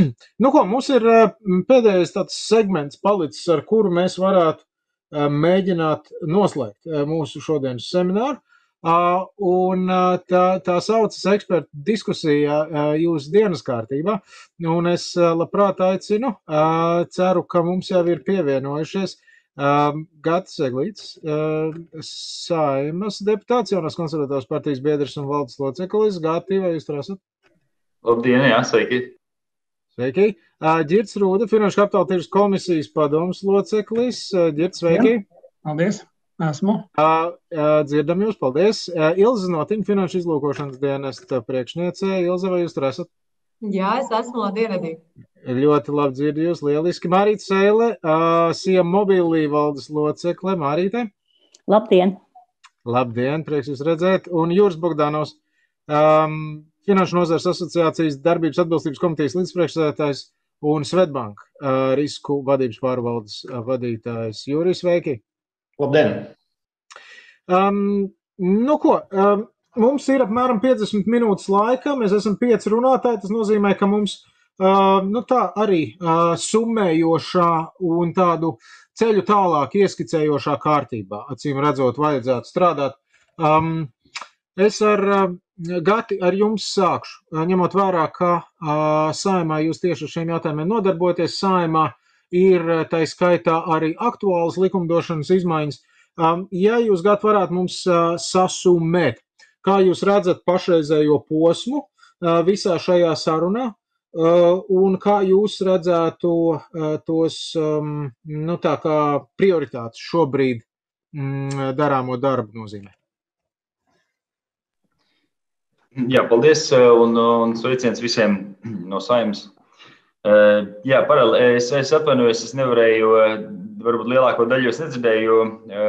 Nu ko, mums ir pēdējais tāds segments palicis, ar kuru mēs varētu mēģināt noslēgt mūsu šodienas semināru. Tā saucas ekspertu diskusija jūsu dienas kārtībā. Un es labprāt aicinu, ceru, ka mums jau ir pievienojušies Gatis Eglītis, Saeimas deputāts, Jaunās konservatīvās partijas biedrs un valdes loceklis. Gati, vai jūs tur esat? Labdien, jā, sveiki. Sveiki. Ģirds Rūde, Finanšu kapitāla tirgus komisijas padomes loceklis. Ģirds, sveiki. Paldies, esmu. Dzirdam jūs, paldies. Ilze Notiņa, Finanšu izlūkošanas dienesta priekšniece. Ilze, vai jūs tur esat? Jā, es esmu, labdien, Edī. Ļoti labi dzirdu jūs, lieliski. Mārīte Seile, Siem Mobilī valdes locekle. Mārīte. Labdien. Labdien, prieks jūs redzēt. Un Jūras Bogdanovs, Finanšu nozares asociācijas darbības atbilstības komitejas līdzpriekšsēdētājs un Svetbank risku vadības pārvaldes vadītājs. Jūris, sveiki! Labdien! Nu ko, mums ir apmēram 50 minūtes laika, mēs esam 5 runātāji, tas nozīmē, ka mums tā arī summējošā un tādu ceļu tālāk ieskicējošā kārtībā, acīm redzot, vajadzētu strādāt. Es Gati, ar jums sākšu, ņemot vērā, ka Saeimā jūs tieši ar šiem jautājumiem nodarboties. Saeimā ir tai skaitā arī aktuālas likumdošanas izmaiņas. Ja jūs, Gati, varētu mums sasummēt, kā jūs redzat pašreizējo posmu visā šajā sarunā, un kā jūs redzētu tos, tā kā prioritātes šobrīd darāmo darbu nozīmē? Jā, paldies un sveiciens visiem no Saeimas. Jā, paralēli, es atvainojos, es nevarēju, varbūt lielāko daļu es nedzirdēju,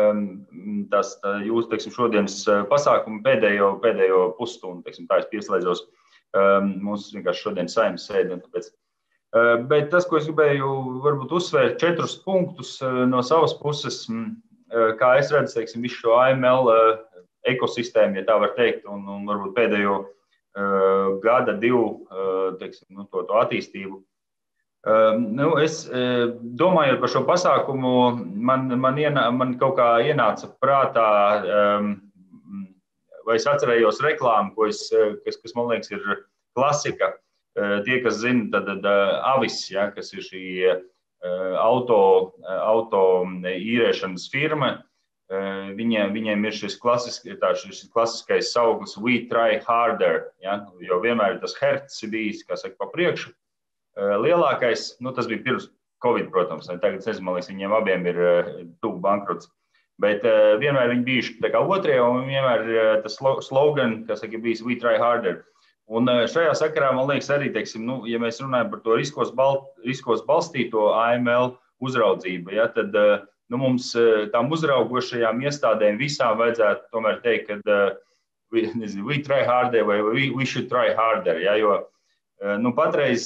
jūs, teiksim, šodienas pasākumu pēdējo pusstundu, teiksim, tā es pieslēdzos. Mums vienkārši šodien Saeimas sēdi un tāpēc. Bet tas, ko es gribēju varbūt uzsvērt 4 punktus no savas puses, kā es redzu, teiksim, visu šo AML ekosistēmu, ja tā var teikt, un varbūt pēdējo gada, 2, teiksim, to attīstību. Es domājot par šo pasākumu, man kaut kā ienāca prātā, vai es atcerējos reklāmu, kas man liekas ir klasika. Tie, kas zina, tad Avis, ja, kas ir šī auto īrēšanas firma, viņiem ir šis klasiskais sauklis "We try harder", ja? Jo vienmēr tas herts ir bijis, kā saka, pa priekšu. Lielākais, tas bija pirms Covid, protams, tagad, man liekas, viņiem abiem ir tuvu bankrots. Bet vienmēr viņi bijuši tā kā otrie, un vienmēr tas slogan, kā saka, bijis "We try harder". Un šajā sakarā, man liekas, arī, teiksim, ja mēs runājam par to riskos balstīto AML uzraudzību, ja, tad mums tām uzraugošajām iestādēm visām vajadzētu tomēr teikt, ka we try harder vai we should try harder, ja, jo patreiz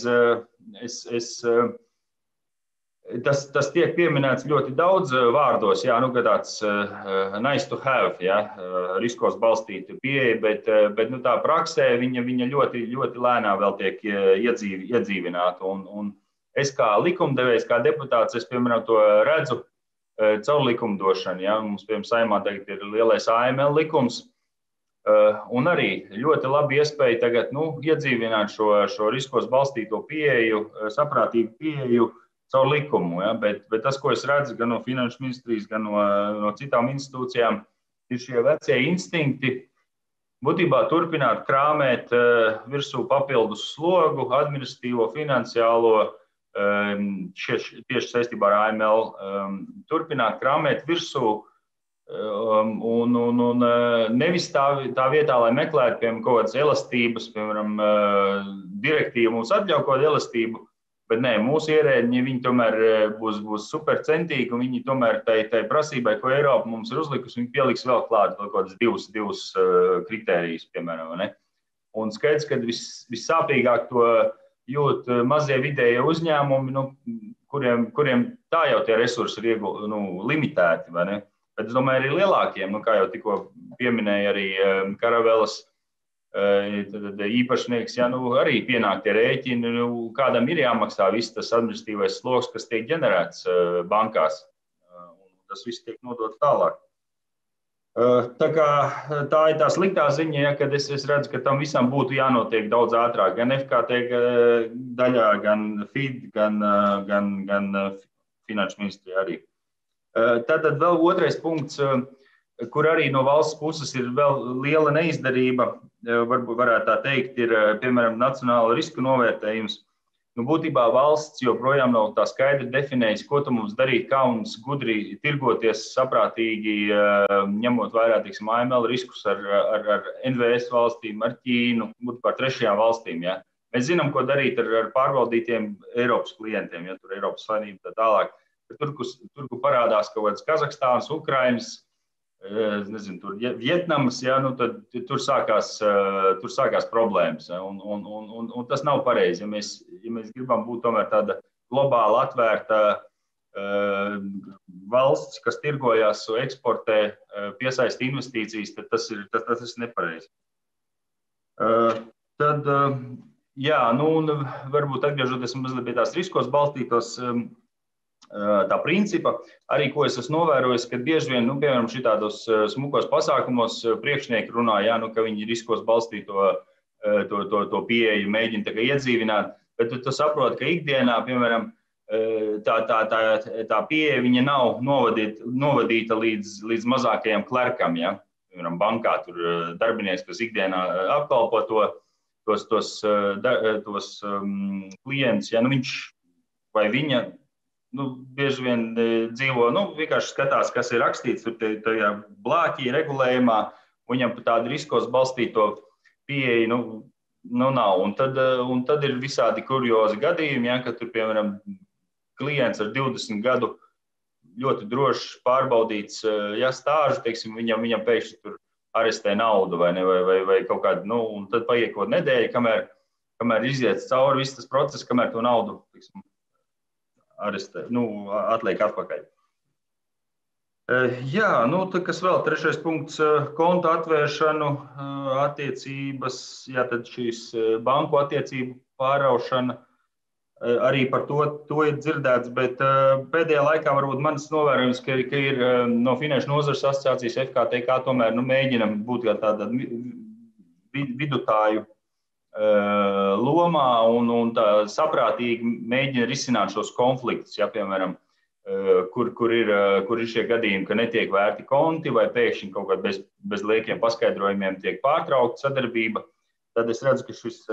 tas tiek pieminēts ļoti daudz vārdos, jā, ka tāds nice to have, ja, riskos balstīta pieeja, bet tā praksē viņa ļoti, ļoti lēnā vēl tiek iedzīvināta. Un es kā likumdevējs, kā deputāts, es, piemēram, to redzu caur likumdošanu. Ja? Mums, piemēram, Saeimā tagad ir lielais AML likums, un arī ļoti labi iespēja tagad iedzīvināt šo riskos balstīto pieeju, saprātīgu pieeju caur likumu. Ja? Bet tas, ko es redzu gan no Finanšu ministrijas, gan no citām institūcijām, ir šie vecie instinkti būtībā turpināt krāmēt virsū papildus slogu, administratīvo, finansiālo, tieši saistībā ar AML, turpināt krāmēt virsū un nevis tā vietā, lai meklētu, piemēram, kaut kādas elastības, piemēram, direktīva mums atļauj kaut kādu elastību, bet nē, mūsu ierēģi, viņi tomēr būs super centīgi, un viņi tomēr tai prasībai, ko Eiropa mums ir uzlikusi, viņi pieliks vēl klāt kaut kādas divas kritērijas, piemēram, ne? Un skaidrs, ka vissāpīgāk to jūt mazie vidējie uzņēmumi, kuriem tā jau tie resursi ir limitēti, vai ne? Bet es domāju, arī lielākiem, kā jau tikko pieminēja arī Karavelas tad īpašnieks, ja arī pienāk tie rēķini, kādam ir jāmaksā viss tas administratīvais sloks, kas tiek ģenerēts bankās. Tas viss tiek nodots tālāk. Tā ir tā sliktā ziņa, ja, kad es redzu, ka tam visam būtu jānotiek daudz ātrāk. Gan FKT daļā, gan FID, gan Finanšu ministrija arī. Tātad vēl otrais punkts, kur arī no valsts puses ir vēl liela neizdarība, varbūt varētu tā teikt, ir, piemēram, nacionāla riska novērtējums. Būtībā valsts joprojām nav tā skaidri definējusi, ko tu mums darīt, kā mums gudri tirgoties saprātīgi, ņemot vērā, teiksim, AML riskus ar NVS valstīm, ar Ķīnu, par trešajām valstīm. Ja. Mēs zinām, ko darīt ar pārvaldītiem Eiropas klientiem, ja tur Eiropas Savienība tā tālāk. Tur, kur parādās kaut kāds Kazahstānas, Ukrainas, nezinu, tur Vietnamas, ja, tad tur sākās problēmas. Ja, un tas nav pareizi. Ja mēs gribam būt tomēr tāda globāla atvērta valsts, kas tirgojās, eksportē, piesaista investīcijas, tad tas ir nepareizi. Tad, jā, un varbūt atgriežoties mazliet pie tās riskos balstītos tā principa, arī ko es esmu novērojis, ka bieži vien, piemēram, šitādos smukos pasākumos priekšnieki runā, jā, ka viņi riskos balstīto to pieeju mēģina tā kā iedzīvināt, bet tu saproti, ka ikdienā, piemēram, tā pieeja viņa nav novadīta līdz mazākajam klerkam, ja? Piemēram, bankā tur darbinieks, kas ikdienā apkalpo tos klientus, ja? Viņš vai viņa bieži vien dzīvo, vienkārši skatās, kas ir rakstīts tur tajā blāķī regulējumā, viņam tādu riskos balstīto pieeju, nav. Un tad ir visādi kuriozi gadījumi, ja, ka tur, piemēram, klients ar 20 gadu ļoti droši pārbaudīts, ja stāžu, teiksim, viņam pēkšņi tur arestē naudu vai kaut kādu, un tad paiek kaut nedēļa, kamēr iziet cauri viss tas process, kamēr to naudu, teiksim, arestē, atliek atpakaļ. Jā, tad kas vēl? Trešais punkts - kontu atvēršanu, attiecības, jā, tad šīs banku attiecību pāraušana, arī par to ir dzirdēts, bet pēdējā laikā varbūt manis novērojums, ka ir no Finanšu nozares asociācijas FKTK tomēr mēģinam būt kā tāda vidutāju lomā un tā saprātīgi mēģina risināt šos konfliktus, ja, piemēram, kur ir šie gadījumi, ka netiek vērti konti vai pēkšņi kaut kā bez liekiem paskaidrojumiem tiek pārtraukta sadarbība, tad es redzu, ka šis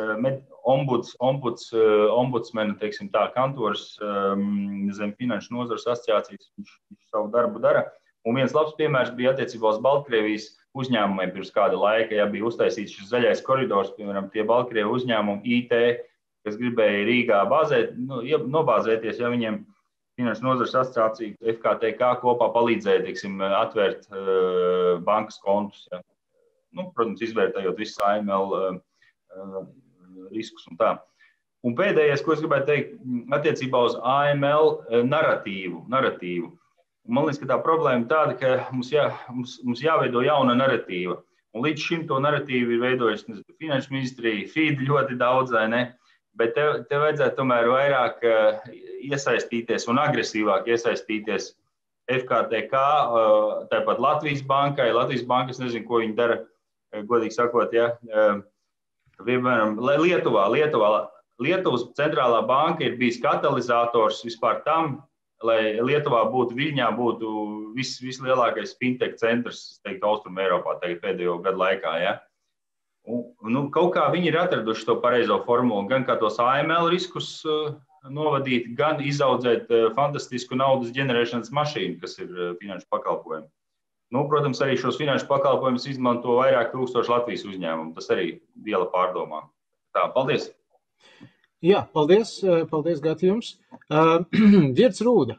ombudsmena, teiksim tā, kantors zem Finanšu nozares asociācijas, viņš savu darbu dara. Un viens labs piemērs bija attiecībā uz Baltkrievijas uzņēmumiem pirms kāda laika, ja bija uztaisīts šis zaļais koridors, piemēram, tie Baltkrievu uzņēmumi IT, kas gribēja Rīgā nobāzēties, ja viņiem Finanšu nozares asociācija FKTK kopā palīdzēja, teiksim, atvērt bankas kontus, ja. Protams, izvērtējot visus AML riskus un tā. Un pēdējais, ko es gribētu teikt, attiecībā uz AML naratīvu. Man liekas, ka tā problēma ir tāda, ka mums jāveido jauna naratīva. Un līdz šim to naratīvu ir veidojusi Finanšu ministrija, FID ļoti daudz, vai ne? Bet te vajadzētu tomēr vairāk iesaistīties un agresīvāk iesaistīties FKTK, tāpat Latvijas bankai. Latvijas banka, es nezinu, ko viņi dara, godīgi sakot, ja. Piemēram, Lietuvas centrālā banka ir bijis katalizators vispār tam, lai Lietuvā Viļņā būtu vislielākais fintech centrs, teiktu, Austrum Eiropā pēdējo gadu laikā. Ja? Kaut kā viņi ir atraduši to pareizo formulu, gan kā tos AML riskus novadīt, gan izaudzēt fantastisku naudas ģenerēšanas mašīnu, kas ir finanšu pakalpojumi. Protams, arī šos finanšu pakalpojumus izmanto vairāk tūkstoši Latvijas uzņēmumu. Tas arī viela pārdomā. Tā, paldies! Jā, paldies Gati, jums. Ģirds Rūda,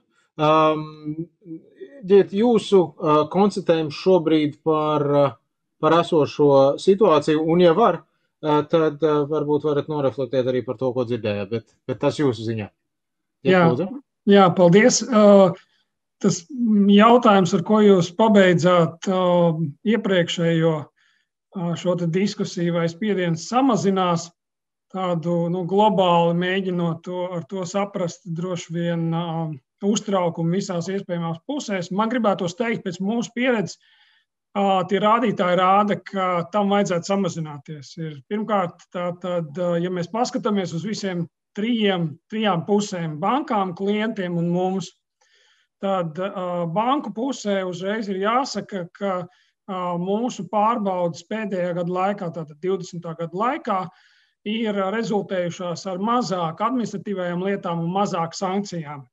jūsu konstatējums šobrīd par esošo situāciju, un ja var, tad varbūt varat noreflektēt arī par to, ko dzirdējāt, bet tas jūsu ziņā. Jā, paldies. Tas jautājums, ar ko jūs pabeidzāt iepriekšējo šo diskusiju vai spiediens samazinās, tādu globāli mēģinot ar to saprast droši vien uztraukumu visās iespējamās pusēs. Man gribētos teikt, pēc mūsu pieredzes, tie rādītāji rāda, ka tam vajadzētu samazināties. Pirmkārt, tad, ja mēs paskatāmies uz visiem trijām pusēm, bankām, klientiem un mums, tad banku pusē uzreiz ir jāsaka, ka mūsu pārbaudas pēdējā gada laikā, tātad 20. gada laikā, ir rezultējušās ar mazāk administratīvajām lietām un mazāk sankcijām.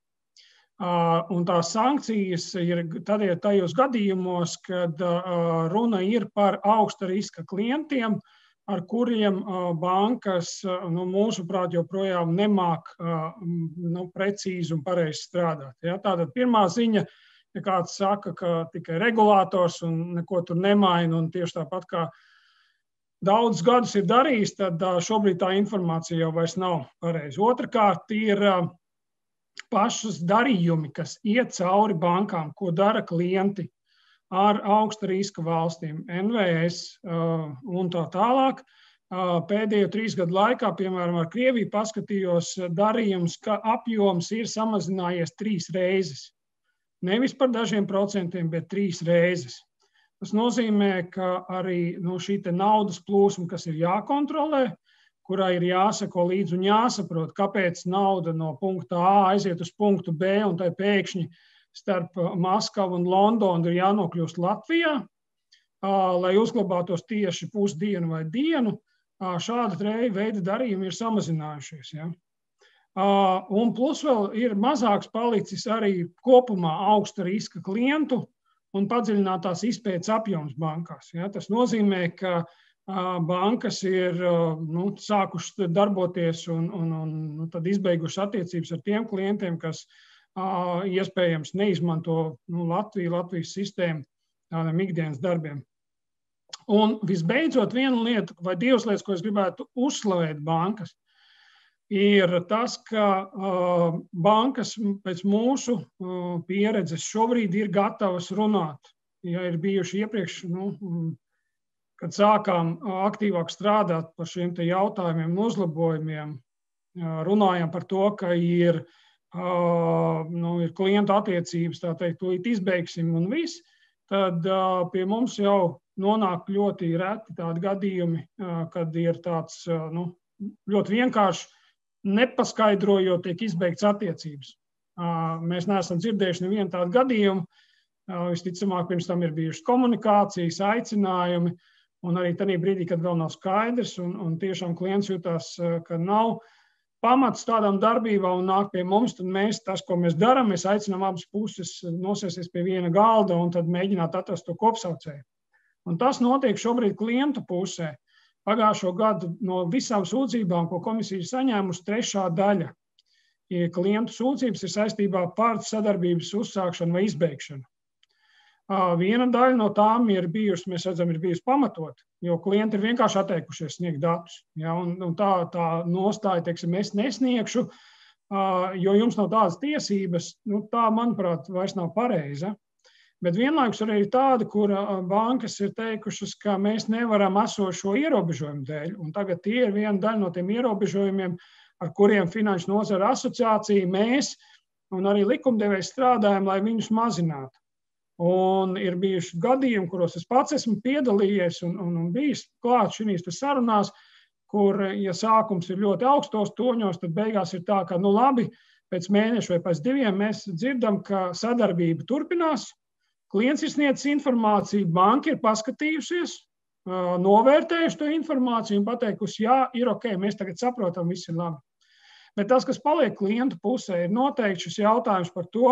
Un tās sankcijas ir tajos gadījumos, kad runa ir par augsta riska klientiem, ar kuriem bankas, mūsuprāt, joprojām nemāk precīzi un pareizi strādāt. Ja? Tātad pirmā ziņa, ja kāds saka, ka tikai regulators un neko tur nemaina, un tieši tāpat kā daudz gadus ir darījis, tad šobrīd tā informācija jau vairs nav pareiza. Otrakārt ir pašas darījumi, kas iet cauri bankām, ko dara klienti ar augsta riska valstīm, NVS un tā tālāk. Pēdējo 3 gadu laikā, piemēram, ar Krieviju paskatījos darījums, ka apjoms ir samazinājies 3 reizes. Nevis par dažiem procentiem, bet 3 reizes. Tas nozīmē, ka arī šī naudas plūsma, kas ir jākontrolē, kurā ir jāsako līdzi un jāsaprot, kāpēc nauda no punkta A aiziet uz punktu B, un tai pēkšņi starp Maskavu un Londonu ir jānokļūst Latvijā, lai uzglabātos tieši pusdienu vai dienu. Šāda veida darījumi ir samazinājušies. Ja? Un plus vēl ir mazāks palicis arī kopumā augsta riska klientu un padziļinātās izpētes apjoms bankās. Ja? Tas nozīmē, ka bankas ir sākušas darboties un tad izbeigušas attiecības ar tiem klientiem, kas iespējams neizmanto Latvijas sistēmu tādiem ikdienas darbiem. Un visbeidzot, viena lieta vai 2 lietas, ko es gribētu uzslavēt bankas, ir tas, ka bankas pēc mūsu pieredzes šobrīd ir gatavas runāt. Ja ir bijuši iepriekš, kad sākām aktīvāk strādāt par šiem jautājumiem un uzlabojumiem, runājām par to, ka ir klientu attiecības, tā teikt, tūlīt izbeigsim un viss, tad pie mums jau nonāk ļoti reti tādi gadījumi, kad ir tāds ļoti vienkārši nepaskaidrojot, tiek izbeigts attiecības. Mēs neesam dzirdējuši nevienu tādu gadījumu. Visticamāk, pirms tam ir bijušas komunikācijas, aicinājumi, un arī tajā brīdī, kad vēl nav skaidrs, un tiešām klients jutās, ka nav pamats tādām darbībām un nāk pie mums, tad mēs, tas, ko mēs darām, mēs aicinām abas puses nosēsties pie viena galda un tad mēģināt atrast to kopsaucēju. Un tas notiek šobrīd klientu pusē. Pagājušo gadu no visām sūdzībām, ko komisija ir saņēmusi, 3. daļa klientu sūdzības ir saistībā par sadarbības uzsākšanu vai izbeigšanu. Viena daļa no tām ir bijusi, mēs redzam, ir bijusi pamatot, jo klienti ir vienkārši atteikušies sniegt datus. Ja, un tā nostāja, teiksim, es nesniegšu, jo jums nav tādas tiesības, tā, manuprāt, vairs nav pareiza. Bet vienlaikus arī ir tāda, kur bankas ir teikušas, ka mēs nevaram esošo ierobežojumu dēļ. Un tagad tie ir viena daļa no tiem ierobežojumiem, ar kuriem Finanšu nozara asociācija, mēs un arī likumdevējs strādājam, lai viņus mazinātu. Un ir bijuši gadījumi, kuros es pats esmu piedalījies un bijis klāt šīs sarunās, kur, ja sākums ir ļoti augstos toņos, tad beigās ir tā, ka, labi, pēc mēneša vai pēc 2 mēs dzirdam, ka sadarbība turpinās. Klients ir sniedzis informāciju, banka ir paskatījusies, novērtējuši to informāciju un pateikusi, jā, ir ok, mēs tagad saprotam, viss ir labi. Bet tas, kas paliek klientu pusē, ir noteikti šis jautājums par to,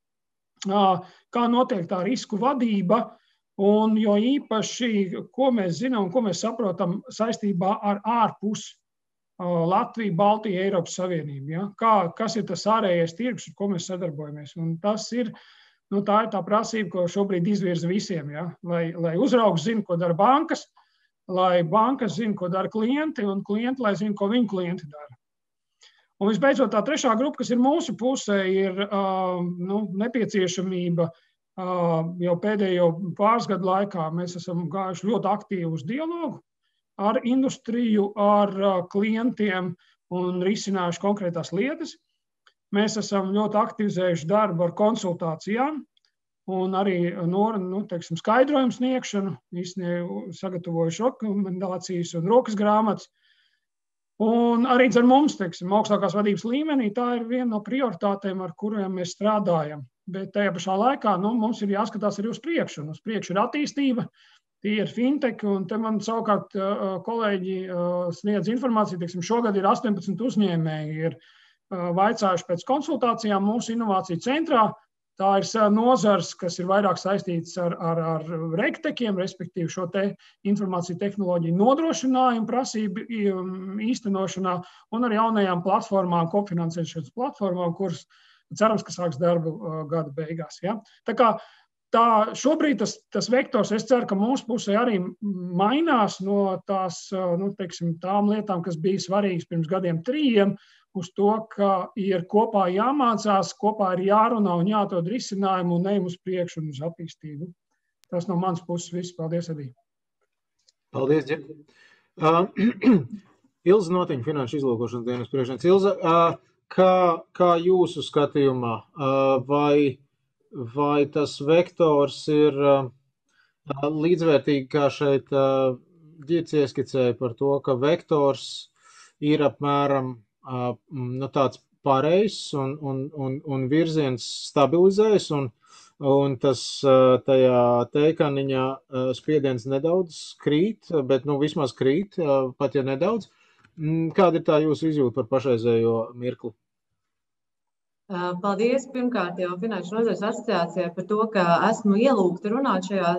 kā notiek tā risku vadība, un jo īpaši, ko mēs zinām un ko mēs saprotam saistībā ar ārpus Latviju, Baltiju, Eiropas Savienību. Ja? Kas ir tas ārējais tirgus, ar ko mēs sadarbojamies? Un tas ir tā ir tā prasība, ko šobrīd izvirza visiem, ja? Lai uzraugs zina, ko dara bankas, lai bankas zina, ko dara klienti, un klienti, lai zina, ko viņu klienti dara. Un visbeidzot, tā 3. grupa, kas ir mūsu pusē, ir nepieciešamība jau pēdējo pāris gadu laikā mēs esam gājuši ļoti aktīvu uz dialogu ar industriju, ar klientiem un risinājuši konkrētās lietas. Mēs esam ļoti aktivizējuši darbu ar konsultācijām un arī skaidrojumu sniegšanu, sagatavojuši rekomendācijas un rokas grāmatas. Un arī ar mums, augstākās vadības līmenī, tā ir viena no prioritātēm, ar kuriem mēs strādājam. Bet tajā pašā laikā mums ir jāskatās arī uz priekšu. Uz priekšu ir attīstība, tie ir fintech, un te man savukārt kolēģi sniedz informāciju. Šogad ir 18 uzņēmēji, ir vaicājuši pēc konsultācijām mūsu inovāciju centrā. Tā ir nozars, kas ir vairāk saistīts ar regtekiem, respektīvi šo te informāciju tehnoloģiju nodrošinājumu prasību īstenošanā un ar jaunajām platformām, kopfinansēšanas platformām, kuras cerams, ka sāks darbu gada beigās. Ja? Tā kā šobrīd tas vektors, es ceru, ka mūsu pusē arī mainās no tām lietām, kas bija svarīgas pirms gadiem 3, uz to, ka ir kopā jāmācās, kopā ir jārunā un jāatrod risinājumu un ejam uz priekšu un uz attīstību. Tas no manas puses viss. Paldies, Edī. Paldies, Džek. Ilza Notiņa, Finanšu izlūkošanas dienas priekšniece. Ilza, kā jūsu skatījumā, vai tas vektors ir līdzvērtīgi, kā šeit Ģirds ieskicēja par to, ka vektors ir apmēram tāds pareizs un virziens stabilizējas un tas tajā teikaniņā spiediens nedaudz krīt, bet vismaz krīt, pat ja nedaudz. Kāda ir tā jūsu izjūta par pašreizējo mirkli? Paldies pirmkārt jau Finanšu nozares asociācijai par to, ka esmu ielūgta runāt šajā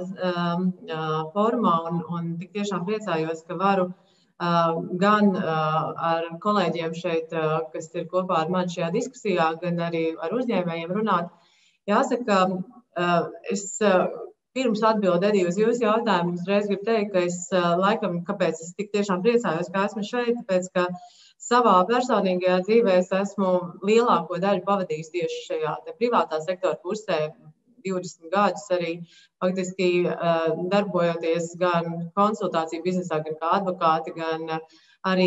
formā un tik tiešām priecājos, ka varu gan ar kolēģiem šeit, kas ir kopā ar mani šajā diskusijā, gan arī ar uzņēmējiem runāt. Jāsaka, es pirms atbildu Edī uz jūsu jautājumu, uzreiz gribu teikt, ka es laikam, kāpēc es tik tiešām priecājos, ka esmu šeit, tāpēc, ka savā personīgajā dzīvē es esmu lielāko daļu pavadījis tieši šajā privātā sektora pusē, 20 gadus arī faktiski darbojoties gan konsultāciju biznesā, gan kā advokāti, gan arī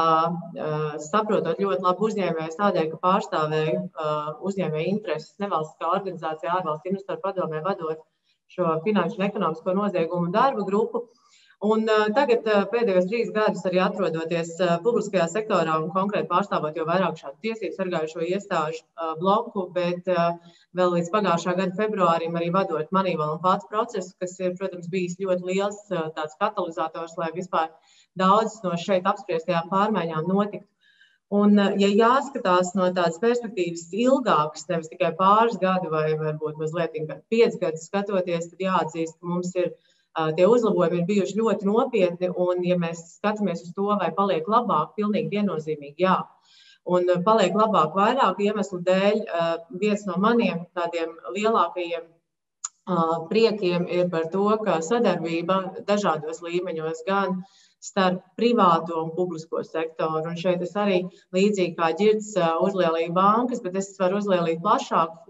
saprotot ļoti labu uzņēmējus tādēļ, ka pārstāvēju uzņēmēju intereses nevalstiskā organizācijā ārvalstu investoru padomē vadot šo finanšu un ekonomisko noziegumu darba grupu. Un tagad pēdējos 3 gadus arī atrodoties publiskajā sektorā un konkrēti pārstāvot jau vairāk šādu tiesību sargājušo iestāžu bloku, bet vēl līdz pagājušā gada februārim arī vadot Moneyval un Pats procesu, kas ir, protams, bijis ļoti liels tāds katalizators, lai vispār daudz no šeit apspriestajām pārmaiņām notiktu. Un, ja jāskatās no tādas perspektīvas ilgākas, nevis tikai pāris gadu vai varbūt mazliet 5 gadus skatoties, tad jāatzīst, ka mums ir tie uzlabojumi ir bijuši ļoti nopietni, un ja mēs skatāmies uz to, vai paliek labāk, pilnīgi viennozīmīgi jā. Un paliek labāk vairāku iemeslu dēļ. Viens no maniem tādiem lielākajiem priekiem ir par to, ka sadarbība dažādos līmeņos gan starp privāto un publisko sektoru. Un šeit es arī līdzīgi kā Ģirds uzlielīju bankas, bet es varu uzlielīt plašāk,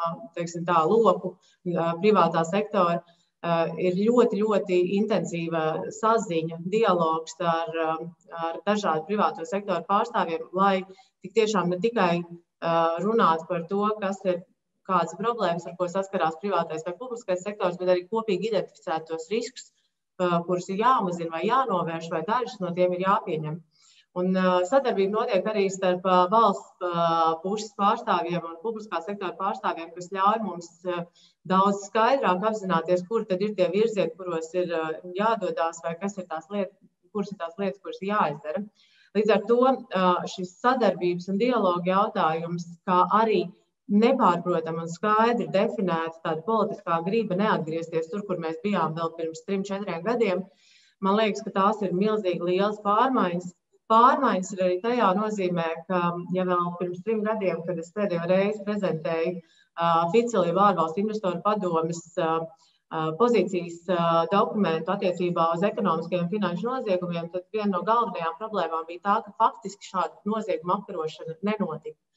loku privātā sektora. Ir ļoti, ļoti intensīva saziņa, dialogs ar dažādu privāto sektoru pārstāvjiem, lai tik tiešām ne tikai runātu par to, kas ir kādas problēmas, ar ko saskarās privātais vai publiskais sektors, bet arī kopīgi identificēt tos riskus, kurus ir jāmazina vai jānovērš, vai dažus no tiem ir jāpieņem. Un sadarbība notiek arī starp valsts puses pārstāvjiem un publiskā sektora pārstāvjiem, kas ļauj mums daudz skaidrāk apzināties, kur tad ir tie virzieni, kuros ir jādodās, vai kas ir tās lietas, kuras jāizdara. Līdz ar to šis sadarbības un dialogu jautājums, kā arī nepārprotam un skaidri definēta tāda politiskā grība neatgriezties tur, kur mēs bijām vēl pirms 3-4 gadiem, man liekas, ka tās ir milzīgi lielas pārmaiņas. Pārmaiņas ir arī tajā nozīmē, ka ja vēl pirms 3 gadiem, kad es pēdējo reizi prezentēju oficiāli ārvalstu investoru padomes pozīcijas dokumentu attiecībā uz ekonomiskajiem finanšu noziegumiem, tad viena no galvenajām problēmām bija tā, ka faktiski šāda nozieguma apkarošana nenotika.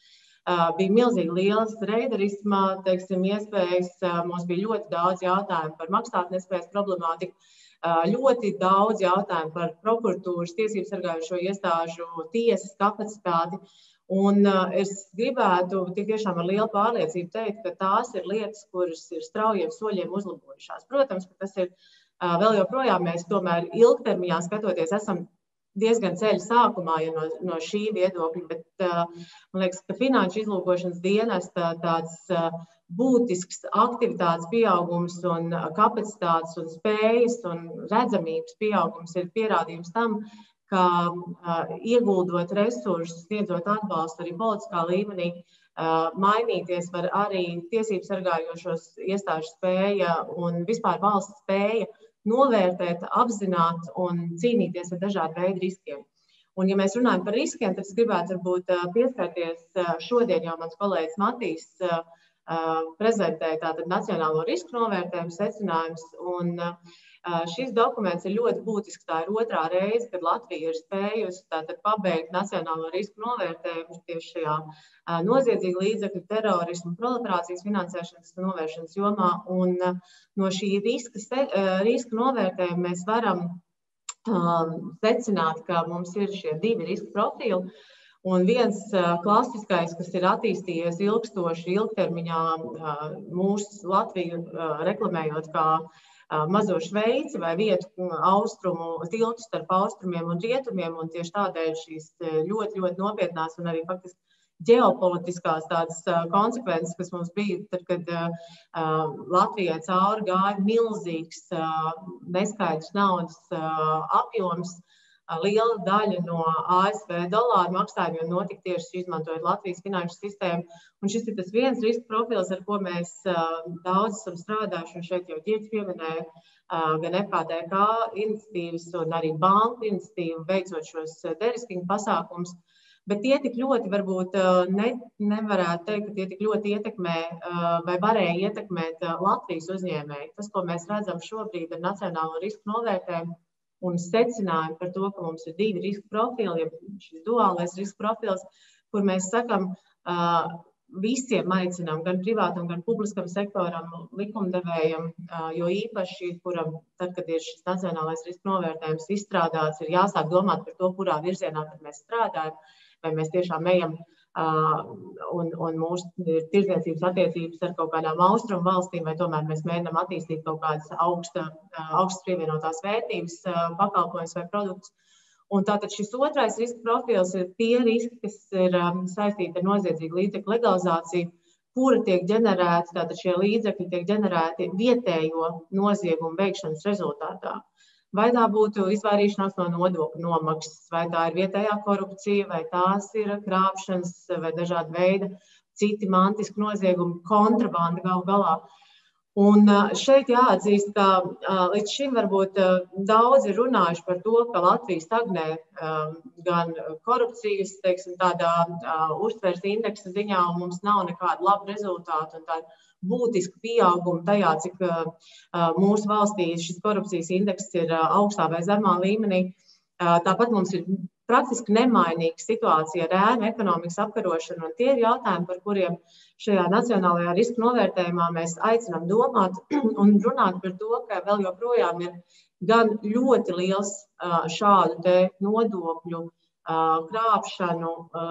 bija milzīgi liels reiderisma, iespējas, mums bija ļoti daudz jautājumu par maksātnespējas problemātiku, ļoti daudz jautājumu par prokuratūras, tiesības sargājošo iestāžu, tiesas kapacitāti. Un es gribētu tiešām ar lielu pārliecību teikt, ka tās ir lietas, kuras ir straujiem soļiem uzlabojušās. Protams, ka tas ir vēl joprojām mēs tomēr ilgtermiņā skatoties esam diezgan ceļa sākumā, ja no šī viedokļa, bet man liekas, ka finanšu izlūkošanas dienesta tāds būtisks aktivitātes pieaugums un kapacitātes un spējas un redzamības pieaugums ir pierādījums tam, ka ieguldot resursus, sniedzot atbalstu arī politiskā līmenī, mainīties var arī tiesības sargājošos iestāžu spēja un vispār valsts spēja novērtēt, apzināt un cīnīties ar dažādu veidu riskiem. Un, ja mēs runājam par riskiem, tad es gribētu varbūt pieskarties šodien, jau mans kolēģis Matīs prezentēja tātad nacionālo risku novērtējumu secinājumus, un šis dokuments ir ļoti būtisks. Tā ir otrā reize, kad Latvija ir spējusi tātad pabeigt nacionālo risku novērtējumu tieši šajā noziedzīgu līdzekļu, terorismu, proliferācijas finansēšanas novēršanas jomā. Un no šī riska novērtējuma mēs varam secināt, ka mums ir šie divi riska profili. Un viens klasiskais, kas ir attīstījies ilgstoši, ilgtermiņā mūsu Latviju reklamējot kā mazo Šveici vai vietu tiltu starp austrumiem un rietumiem, un tieši tādēļ šīs ļoti, ļoti nopietnās un arī faktiski ģeopolitiskās tādas konsekvences, kas mums bija, tad, kad Latvijai cauri gāja milzīgs neskaidrs naudas apjoms, liela daļa no ASV dolāru maksājumiem notika tieši izmantojot Latvijas finanšu sistēmu. Un šis ir tas viens riska profils, ar ko mēs daudz esam strādājuši, un šeit jau Ģirds pieminēja gan FKDK iniciatīvas un arī banku iniciatīvu veicot šos deriskingu pasākumus. Bet tie tik ļoti varbūt nevarētu teikt, ka tie tik ļoti ietekmē vai varēja ietekmēt Latvijas uzņēmēju. Tas, ko mēs redzam šobrīd ar nacionālo risku novērtējumu un secinājumu par to, ka mums ir divi riska profili, ja šis duālais riska profils, kur mēs sakam, visiem aicinām, gan privātam, gan publiskam sektoram, likumdevējam, jo īpaši, kuram tad, kad ir šis nacionālais riska novērtējums izstrādāts, ir jāsāk domāt par to, kurā virzienā tad mēs strādājam, vai mēs tiešām ejam un mūsu tirdzniecības attiecības ar kaut kādām austrumu valstīm, vai tomēr mēs mēģinām attīstīt kaut kādas augstas pievienotās vērtības pakalpojumus vai produktus. Un tātad šis otrais riska profils ir tie riski, kas ir saistīti ar noziedzīgu līdzekļu legalizāciju, kura tiek ģenerēti, tātad šie līdzekļi tiek ģenerēti vietējo noziegumu veikšanas rezultātā. Vai tā būtu izvairīšanās no nodokļu nomaksas, vai tā ir vietējā korupcija, vai tās ir krāpšanas, vai dažādi veidi citi mantiski noziegumi, kontrabanda galu galā. Un šeit jāatzīst, ka līdz šim varbūt daudzi ir runājuši par to, ka Latvija stagnē gan korupcijas, tādā uztveres indeksa ziņā, un mums nav nekāda laba rezultāta un tāda būtiska pieauguma tajā, cik mūsu valstī šis korupcijas indeks ir augstā vai zemā līmenī. Tāpat mums ir praktiski nemainīga situācija ar ēnu ekonomikas apkarošanu, un tie ir jautājumi, par kuriem šajā nacionālajā riska novērtējumā mēs aicinām domāt un runāt par to, ka vēl joprojām ir gan ļoti liels šādu te nodokļu krāpšanu,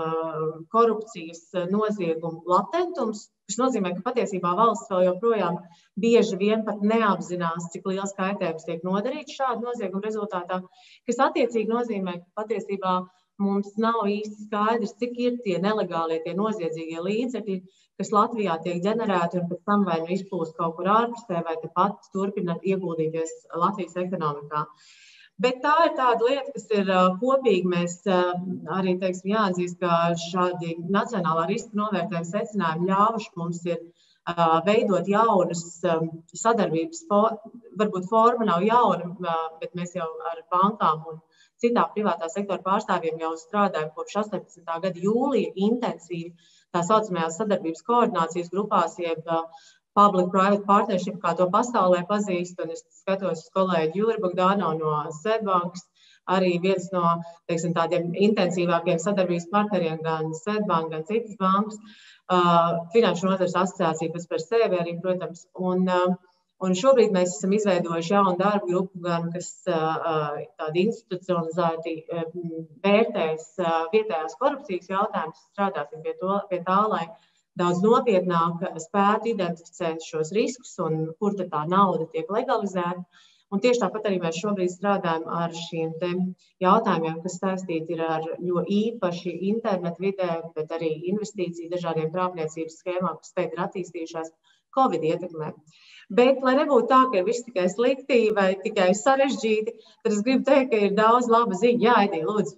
korupcijas noziegumu latentums, kas nozīmē, ka patiesībā valsts vēl joprojām bieži vien pat neapzinās, cik liels kaitējums tiek nodarīts šādu noziegumu rezultātā, kas attiecīgi nozīmē, ka patiesībā mums nav īsti skaidrs, cik ir tie nelegālie, tie noziedzīgie līdzekļi, kas Latvijā tiek ģenerēti un pēc tam vai nu izplūst kaut kur ārpusē, vai tepat turpina ieguldīties Latvijas ekonomikā. Bet tā ir tāda lieta, kas ir kopīgi. Mēs arī jāatzīst, ka šādi nacionālā riska novērtējuma secinājumi ļāvuši mums ir veidot jaunas sadarbības, varbūt forma nav jauna, bet mēs jau ar bankām un citām privātā sektora pārstāvjiem jau strādājam kopš 18. gada jūlija intensīvi tā saucamajās sadarbības koordinācijas grupās, jeb Public-Private Partnership, kā to pasaulē pazīst, un es skatos uz kolēģi Jūri Bogdāno no Svedbankas. arī viens no, teiksim, tādiem intensīvākiem sadarbības partneriem, gan Swedbank, gan citas bankas, Finanšu nozares asociācija pēc par sevi arī, protams. Un šobrīd mēs esam izveidojuši jaunu darbu grupu, gan kas tādi institucionalizēti vērtēs vietējās korupcijas jautājumus, strādāsim pie tā, lai daudz nopietnāk spētu identificēt šos riskus un kur tad tā nauda tiek legalizēta. Un tieši tāpat arī mēs šobrīd strādājam ar šiem jautājumiem, kas saistīti ir ar jo īpaši internetu vidē, bet arī investīciju dažādiem krāpniecības schēmām, kas teikt ir attīstījušās Covid ietekmē. Bet, lai nebūtu tā, ka ir viss tikai slikti vai tikai sarežģīti, tad es gribu teikt, ka ir daudz laba ziņa. Jā, Aidī, lūdzu.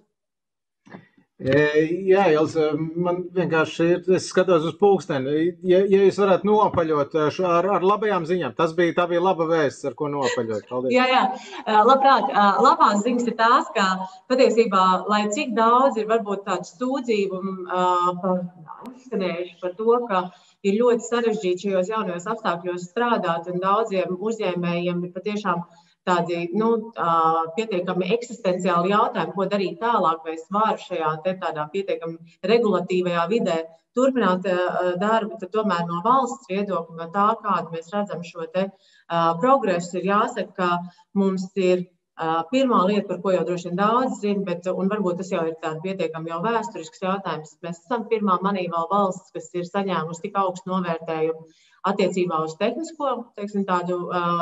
Jā, Ilze, man vienkārši ir, es skatos uz pulksteni, ja jūs varētu nopaļot ar labajām ziņām, tā bija laba vēsts, ar ko nopaļot. Paldies. Jā, labprāt. Labās ziņas ir tās, ka patiesībā, lai cik daudz ir varbūt tādu sūdzību izskanējuši par to, ka ir ļoti sarežģīti šajos jaunajos apstākļos strādāt, un daudziem uzņēmējiem ir patiešām tādi pietiekami eksistenciāli jautājumi, ko darīt tālāk, vai es varu šajā tādā pietiekami regulatīvajā vidē turpināt darbu, tad tomēr no valsts viedokļa, no tā, kādu mēs redzam šo progresu, ir jāsaka, ka mums ir pirmā lieta, par ko jau droši vien daudz zina, un varbūt tas jau ir tāds pietiekami jau vēsturisks jautājums. Mēs esam pirmā manīvēl valsts, kas ir saņēmusi tik augstu novērtējumu attiecībā uz tehnisko, teiksim, tādu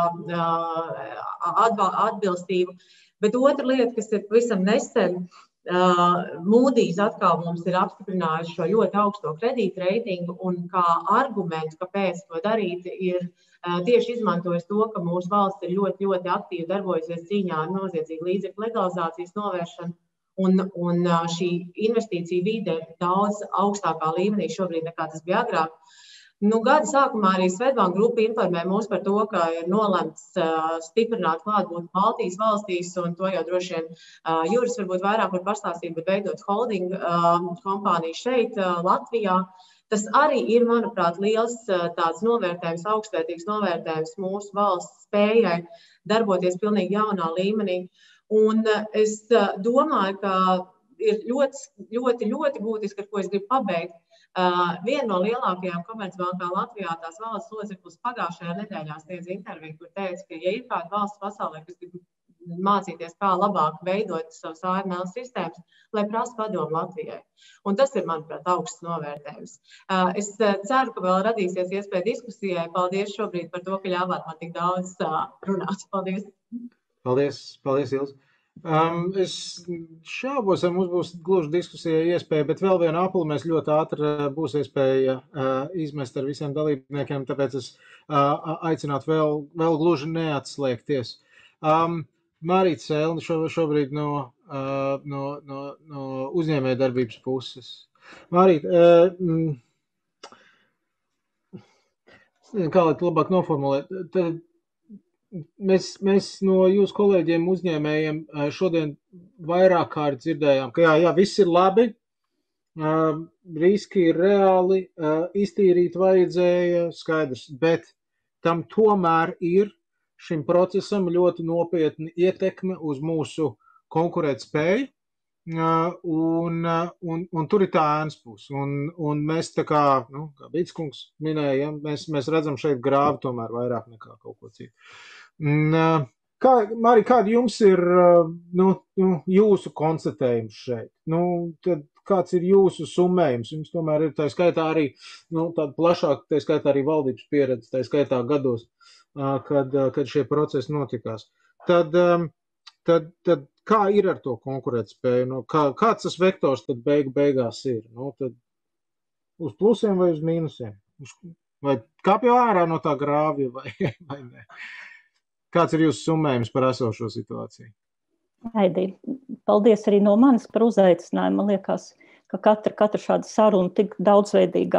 atbilstību. Bet otra lieta, kas ir pavisam nesen, Moody's atkal mums ir apstiprinājuši šo ļoti augsto kredītu reitingu, un kā arguments, kāpēc to darīt, ir tieši izmantojis to, ka mūsu valsts ir ļoti, ļoti aktīvi darbojusies cīņā ar noziedzīgu līdzekļu legalizācijas novēršanu, un šī investīcija vide ir daudz augstākā līmenī šobrīd nekā tas bija agrāk. Gada sākumā arī Swedbank grupa informē mūs par to, ka ir nolemts stiprināt klātbūtni Baltijas valstīs, un to jau droši vien Juris varbūt vairāk var pastāstīt, bet veidot holding kompāniju šeit, Latvijā. Tas arī ir, manuprāt, liels tāds novērtējums, augstvērtīgs novērtējums mūsu valsts spējai darboties pilnīgi jaunā līmenī. Un es domāju, ka ir ļoti, ļoti būtiski, ar ko es gribu pabeigt. Viena no lielākajām komercbankām Latvijā tās valsts loceklis pagājušajā nedēļā sniedz interviju, kur teica, ka ja ir kāda valsts pasaulē, kas grib mācīties, kā labāk veidot savas AML sistēmas, lai prasa padomu Latvijai. Un tas ir, manuprāt, augsts novērtējums. Es ceru, ka vēl radīsies iespēja diskusijai. Paldies šobrīd par to, ka ļāvāt man tik daudz runāt. Paldies. Paldies, Ilze. Es šaubos, vai mums būs gluži diskusijai iespēja, bet vēl vienu apli mēs ļoti ātri būs iespēja izmest ar visiem dalībniekiem, tāpēc es aicinātu vēl gluži neatslēgties. Marīta Sēlne šobrīd no uzņēmēja darbības puses. Marīta, kā lai labāk noformulēt? Mēs no jūsu kolēģiem uzņēmējiem šodien vairāk kārt dzirdējām, ka jā, viss ir labi, riski ir reāli, iztīrīt vajadzēja, skaidrs, bet tam tomēr ir šim procesam ļoti nopietni ietekme uz mūsu konkurētspēju, un tur ir tā ēnas puse. Un mēs tā kā Bītskungs minēja, mēs redzam šeit grāvi tomēr vairāk nekā kaut ko citu. Mari, kādi jums ir jūsu konstatējums šeit? Tad kāds ir jūsu summējums? Jums tomēr ir tā skaitā arī tāda plašāka, tā skaitā arī valdības pieredze, tā skaitā gados, kad šie procesi notikās. Tad kā ir ar to konkurētspēju? Kāds tas vektors tad beigās ir? Tad uz plusiem vai uz mīnusiem? Vai kāpj ārā no tā grāvja vai ne? Kāds ir jūsu summējums par esošo situāciju? Aidī, paldies arī no manis par uzaicinājumu. Man liekas, ka katra šāda saruna tik daudzveidīgā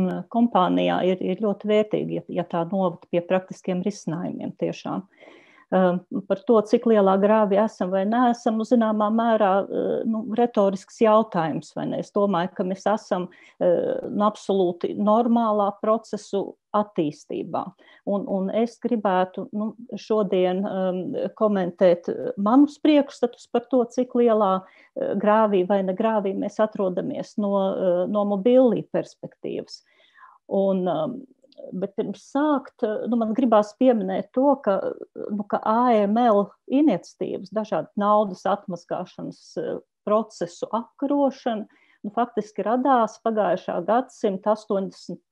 kompānijā ir ļoti vērtīga, ja tā novada pie praktiskiem risinājumiem tiešām. Par to, cik lielā grāvī esam vai neesam, zināmā mērā retorisks jautājums, vai ne? Es domāju, ka mēs esam absolūti normālā procesu attīstībā. Un es gribētu šodien komentēt manus priekšstatus par to, cik lielā grāvī vai ne grāvī mēs atrodamies no mobilī perspektīvas. Bet pirms sākt, man gribās pieminēt to, ka AML iniciatīvas, dažādi naudas atmazgāšanas procesu apkarošana, faktiski radās pagājušā gadsimta 80.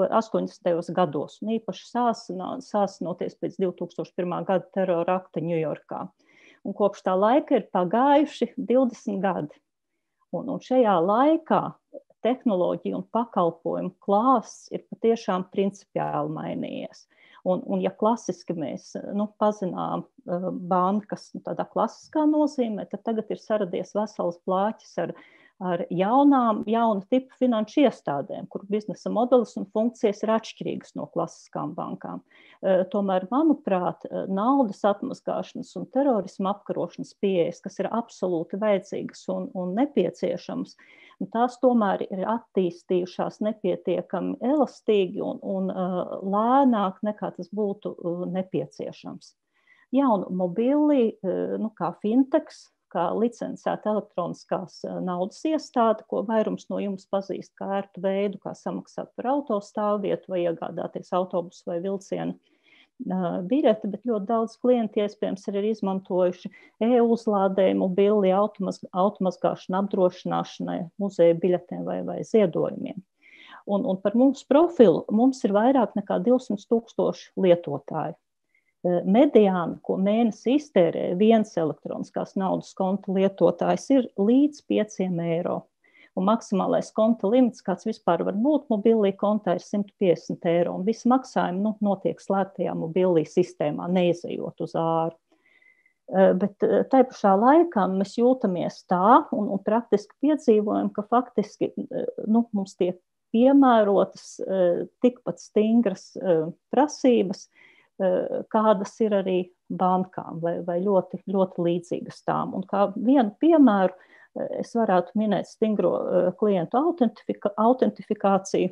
gados, un īpaši sāsinoties pēc 2001. Gada terora akta Ņujorkā. Un kopš tā laika ir pagājuši 20 gadi. Un šajā laikā tehnoloģija un pakalpojumu klāsts ir patiešām principiāli mainījies. Un ja klasiski mēs pazinām bankas tādā klasiskā nozīmē, tad tagad ir saradies vesels plāķis ar jaunu tipu finanšu iestādēm, kur biznesa modelis un funkcijas ir atšķirīgas no klasiskām bankām. Tomēr, manuprāt, naudas atmazgāšanas un terorisma apkarošanas pieejas, kas ir absolūti vajadzīgas un nepieciešamas, tās tomēr ir attīstījušās nepietiekami elastīgi un lēnāk nekā tas būtu nepieciešams. Jaunu mobili, kā fintechs, kā licencēta elektroniskās naudas iestāde, ko vairums no jums pazīst kā ērtu veidu, kā samaksāt par autostāvvietu vai iegādāties autobusu vai vilcienu biļeti, bet ļoti daudz klienti iespējams ir izmantojuši e-uzlādējumu, mobili automazgāšanu, apdrošināšanai, muzeja biļetēm vai ziedojumiem. Un par mūsu profilu mums ir vairāk nekā 200,000 lietotāju. Mediāna, ko mēnesi iztērē viens elektroniskās naudas konta lietotājs, ir līdz 5 eiro. Un maksimālais konta limits, kāds vispār var būt mobilī kontā, ir 150 eiro. Un visi maksājumi notiek slēgtajā mobilī sistēmā, neizejot uz āru. Bet tai pašā laikā mēs jūtamies tā un praktiski piedzīvojam, ka faktiski mums tiek piemērotas tikpat stingras prasības, kādas ir arī bankām vai ļoti, ļoti līdzīgas tām. Un kā vienu piemēru es varētu minēt stingro klientu autentifikāciju,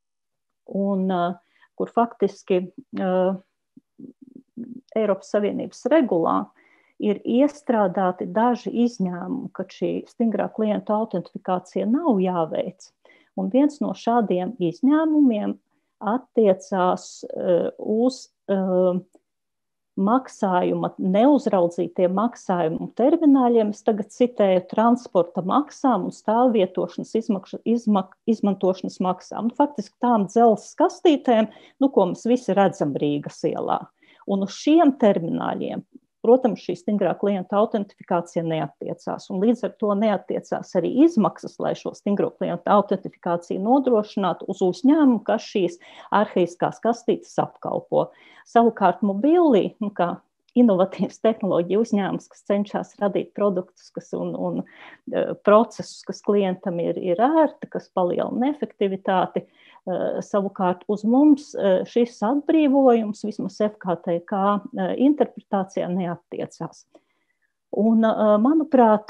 un kur faktiski Eiropas Savienības regulā ir iestrādāti daži izņēmumi, kad šī stingrā klientu autentifikācija nav jāveic. Un viens no šādiem izņēmumiem attiecās uz neuzraudzītiem maksājumu termināļiem, es tagad citēju transporta maksām un stāvvietošanas izmantošanas maksām. Faktiski tām dzelzs kastītēm, ko mēs visi redzam Rīgas ielā. Un uz šiem termināļiem, protams, šī stingrā klienta autentifikācija neattiecās. Un līdz ar to neattiecās arī izmaksas, lai šo stingro klienta autentifikāciju nodrošinātu uz uzņēmumu, kas šīs arhaiskās kastītes apkalpo. Savukārt mobili, kā inovatīvs tehnoloģija uzņēmums, kas cenšas radīt produktus un procesus, kas klientam ir ērti, kas palielina efektivitāti, savukārt uz mums šis atbrīvojums, vismaz FKTK interpretācijā, neattiecās. Un, manuprāt,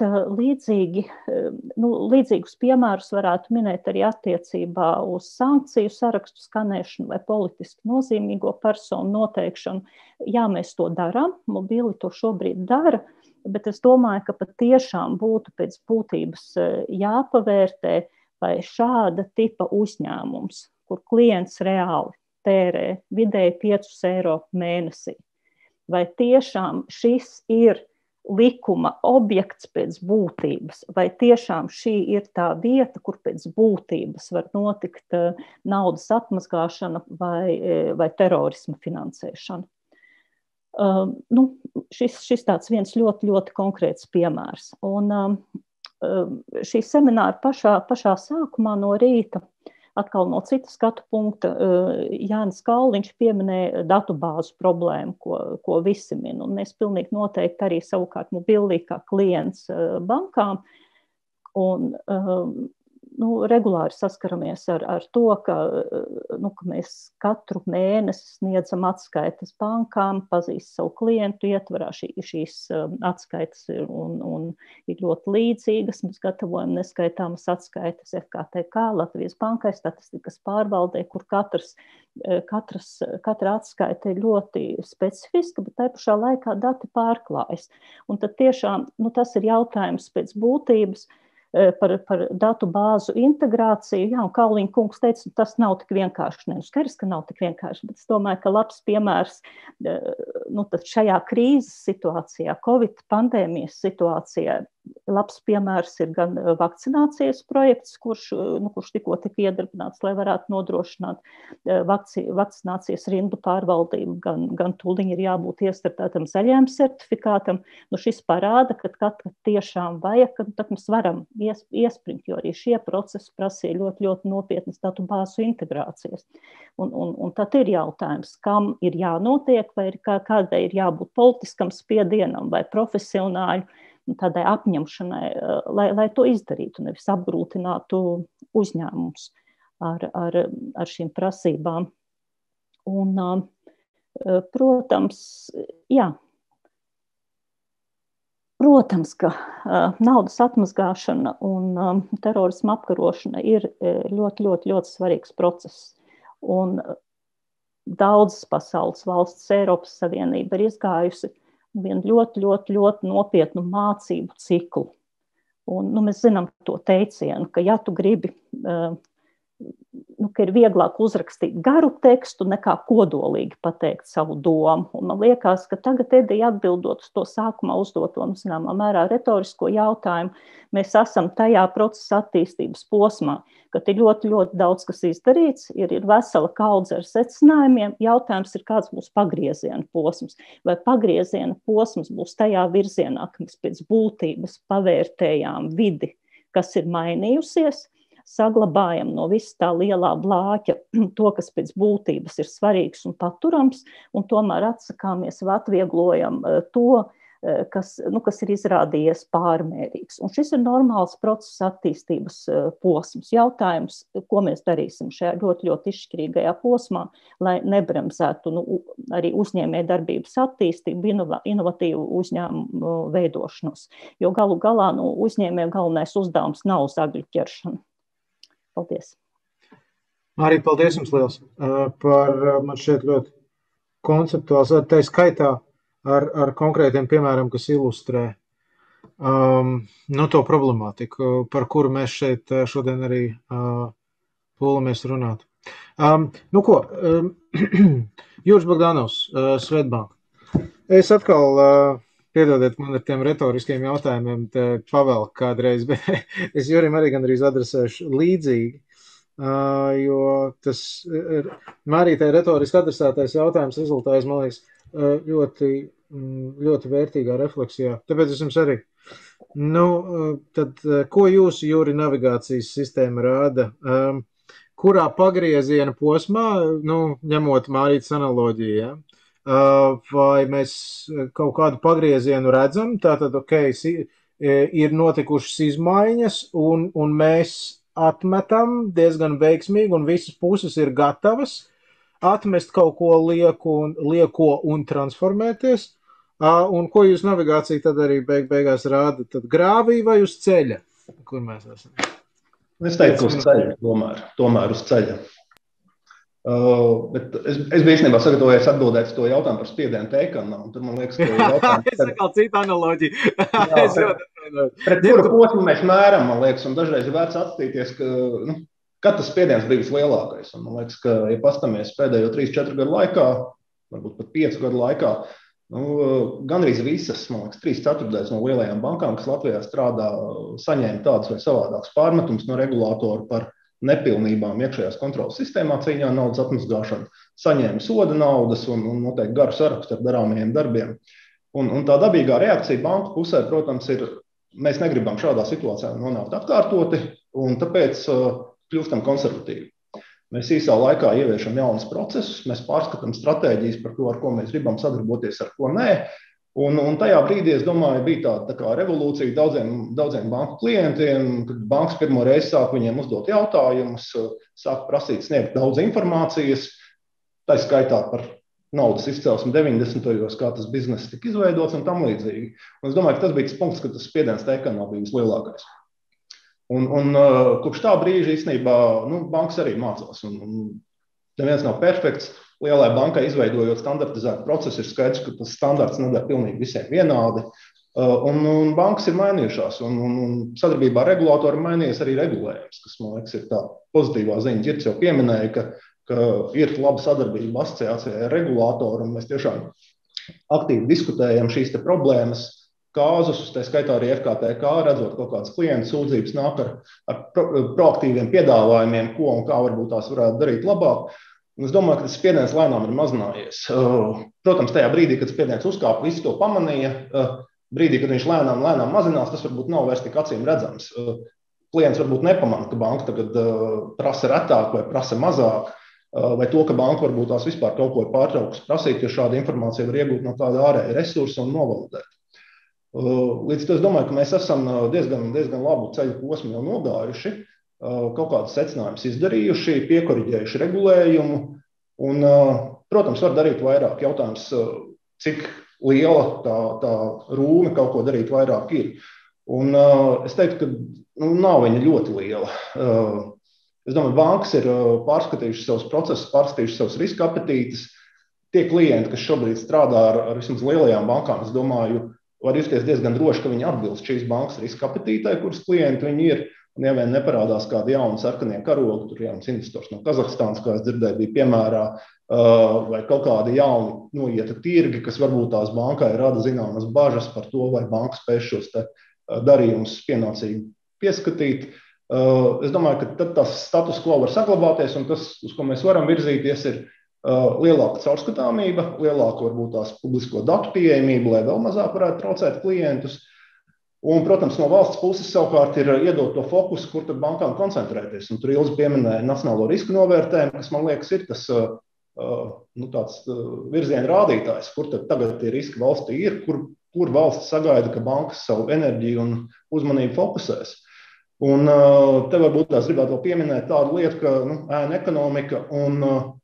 līdzīgus piemērus varētu minēt arī attiecībā uz sankciju sarakstu skanēšanu vai politiski nozīmīgo personu noteikšanu. Jā, mēs to darām, mobili to šobrīd dara, bet es domāju, ka patiešām būtu pēc būtības jāpavērtē, vai šāda tipa uzņēmums, kur klients reāli tērē vidēji 5 eiro mēnesī, vai tiešām šis ir likuma objekts pēc būtības, vai tiešām šī ir tā vieta, kur pēc būtības var notikt naudas atmazgāšana vai terorisma finansēšana. Šis tāds viens ļoti, ļoti konkrēts piemērs. Un šī semināra pašā sākumā no rīta, atkal no cita skatu punkta, Jānis Kalniņš pieminēja datubāzu problēmu, ko visi min. Un mēs pilnīgi noteikti arī savukārt mobili kā klients bankām. Un regulāri saskaramies ar to, ka mēs katru mēnesi sniedzam atskaites bankām, pazīst savu klientu ietvarā, šīs atskaites un ir ļoti līdzīgas. Mēs gatavojam neskaitāmas atskaites FKTK, Latvijas Bankai, statistikas pārvaldē, kur katra atskaite ir ļoti specifiska, bet tai pašā laikā dati pārklājas. Un tad tiešām tas ir jautājums pēc būtības, par datu bāzu integrāciju. Jā, un Kauliņa kungs teica, tas nav tik vienkārši. Skaidrs, ka nav tik vienkārši, bet es domāju, ka labs piemērs tad šajā krīzes situācijā, Covid pandēmijas situācijā, labs piemērs ir gan vakcinācijas projekts, kurš tikko tika iedarbināts, lai varētu nodrošināt vakcinācijas rindu pārvaldību, gan tūliņ ir jābūt iestartētam zaļajam certifikātam. Šis parāda, ka tiešām vajag, ka mēs varam iespringt, jo arī šie procesi prasīja ļoti, ļoti nopietnas datu bāzu integrācijas. Un tad ir jautājums, kam ir jānotiek, vai kādai ir jābūt politiskam spiedienam vai profesionāļu tādai apņemšanai, lai to izdarītu, nevis apgrūtinātu uzņēmumus ar šīm prasībām. Un, protams, ka naudas atmazgāšana un terorisma apkarošana ir ļoti, ļoti, ļoti svarīgs process. Un daudzas pasaules valstis, Eiropas Savienība ir izgājusi vienu ļoti, ļoti, ļoti nopietnu mācību ciklu. Un, mēs zinām to teicienu, ka ja tu gribi, ka ir vieglāk uzrakstīt garu tekstu nekā kodolīgi pateikt savu domu. Un man liekas, ka tagad, Edija, atbildot uz to sākumā uzdoto, zināmā mērā retorisko jautājumu, mēs esam tajā procesa attīstības posmā, kad ir ļoti, ļoti daudz, kas izdarīts, ir vesela kaudze ar secinājumiem. Jautājums ir, kāds būs pagrieziena posms. Vai pagrieziena posms būs tajā virzienā, ka mēs pēc būtības pavērtējām vidi, kas ir mainījusies, saglabājam no viss tā lielā blāķa to, kas pēc būtības ir svarīgs un paturams, un tomēr atsakāmies vai atvieglojam to, kas ir izrādījies pārmērīgs. Un šis ir normāls procesa attīstības posms. Jautājums, ko mēs darīsim šajā ļoti, ļoti izšķirīgajā posmā, lai nebremzētu arī uzņēmējdarbības attīstību, inovatīvu uzņēmumu veidošanos. Jo galu galā uzņēmējiem galvenais uzdevums nav zagļu ķeršana. Paldies. Arī paldies jums liels par, man šeit ļoti konceptuāls, tā skaitā ar konkrētiem piemēram, kas ilustrē to problemātiku, par kuru mēs šeit šodien arī pūlamies runāt. Juris Bogdanovs, Swedbank. Es atkal, piedodiet man ar tiem retoriskiem jautājumiem, pavelku kādreiz, bet es Jurim arī gandrīz adresēšu līdzīgi, jo tas arī tā retoriski adresētais jautājums rezultājas, man liekas, ļoti, ļoti vērtīgā refleksijā. Tāpēc es jums arī. Tad, ko jūsu Juri navigācijas sistēma rāda? Kurā pagrieziena posmā, ņemot Mārītas analoģiju, ja? Vai mēs kaut kādu pagriezienu redzam, tātad, ir notikušas izmaiņas, un mēs atmetam diezgan veiksmīgi, un visas puses ir gatavas atmest kaut ko lieko un transformēties, un ko jūs navigācija tad arī beigās rāda, tad grāvī vai uz ceļa, kur mēs esam? Es teiktu, uz ceļa, tomēr uz ceļa. Bet es biju īstenībā sagatavojies atbildēt to jautājumu par spiedienu teikanu, un tur man liekas, ka jautājums... Es atkal citu analoģiju. Pret kuru posmu mēs mēram, man liekas, un dažreiz ir vērts atskatīties, kad tas spiediens bija vislielākais. Un man liekas, ka, ja pastamies pēdējo 3-4 gadu laikā, varbūt pat 5 gadu laikā, gandrīz visas, man liekas, 3/4 no lielajām bankām, kas Latvijā strādā, saņēma tādus vai savādākus pārmetumus no regulātoru par nepilnībām iekšējās kontrolas sistēmā cīņā naudas atmazgāšanu, saņēma soda naudas un noteikti garu sarakstu ar darāmajiem darbiem. Un tā dabīgā reakcija banku pusē, protams, ir, mēs negribam šādā situācijā nonākt atkārtoti, un tāpēc kļūstam konservatīvi. Mēs īsā laikā ieviešam jaunus procesus, mēs pārskatām stratēģijas par to, ar ko mēs gribam sadarboties, ar ko nē, Un tajā brīdī, es domāju, bija tāda tā kā revolūcija daudziem banku klientiem, kad bankas pirmo reizi sāk viņiem uzdot jautājumus, sāk prasīt sniegt daudz informācijas, tā skaitā par naudas izcelsmi 90. kā tas bizness tika izveidots un tam līdzīgi. Un es domāju, ka tas bija tas punkts, kad tas spiediens tā ekonomā bija vislielākais. Un kopš tā brīža īstenībā bankas arī mācās. Un neviens nav perfekts. Lielai bankai izveidojot standartizētu procesu, ir skaidrs, ka tas standarts nedara pilnīgi visiem vienādi. Un bankas ir mainījušās, un sadarbībā ar regulātoru mainījies arī regulējums, kas, man liekas, ir tā pozitīvā ziņa. Ģirds jau pieminēja, ka ir laba sadarbība asociācijai ar regulātoru, un mēs tiešām aktīvi diskutējam šīs te problēmas, kāzusus, tā skaitā arī FKTK, redzot kaut kādas klientu sūdzības, nāk ar proaktīviem piedāvājumiem, ko un kā varbūt tās varētu darīt labāk. Un es domāju, ka tas spiediens lēnām ir mazinājies. Protams, tajā brīdī, kad spiediens uzkāpa, visi to pamanīja. Brīdī, kad viņš lēnām mazinās, tas varbūt nav vairs tik acīm redzams. Klients varbūt nepamana, ka banka tagad prasa retāk vai prasa mazāk, vai to, ka banka varbūt tās vispār kaut ko ir pārtraukusi prasīt, jo šāda informācija var iegūt no tāda ārēja resursa un novalidēt. Līdz to es domāju, ka mēs esam diezgan labu ceļu posmu jau nogājuši. Kaut kādus secinājumus izdarījuši, piekoriģējuši regulējumu. Un, protams, var darīt vairāk. Jautājums, cik liela tā rūme kaut ko darīt vairāk ir. Un es teiktu, ka nav viņa ļoti liela. Es domāju, bankas ir pārskatījušas savus procesus, pārskatījušas savus riska apetītes. Tie klienti, kas šobrīd strādā ar vismaz lielajām bankām, es domāju, var justies diezgan droši, ka viņi atbilst šīs bankas riska apetītei, kuras klienti viņi ir. Un ja vien neparādās kādi jauni sarkanie karogi, tur jauns investors no Kazahstānas, kā es dzirdēju, bija piemērā, vai kaut kādi jauni noieta tirgi, kas varbūt tās bankai rada zināmas bažas par to, vai banka spēj šos darījumus pienācīgi pieskatīt. Es domāju, ka tad tas status quo var saglabāties, un tas, uz ko mēs varam virzīties, ir lielāka caurskatāmība, lielāka varbūt tās publisko datu pieejamība, lai vēl mazāk varētu traucēt klientus. Un, protams, no valsts puses savukārt ir iedot to fokusu, kur tad bankām koncentrēties. Un tur Ilze pieminēja nacionālo risku novērtējumu, kas, man liekas, ir tas tāds virziena rādītājs, kur tad tagad tie riski valstī ir, kur valsts sagaida, ka bankas savu enerģiju un uzmanību fokusēs. Un te varbūt tās gribētu vēl pieminēt tādu lietu, ka ēna ekonomika un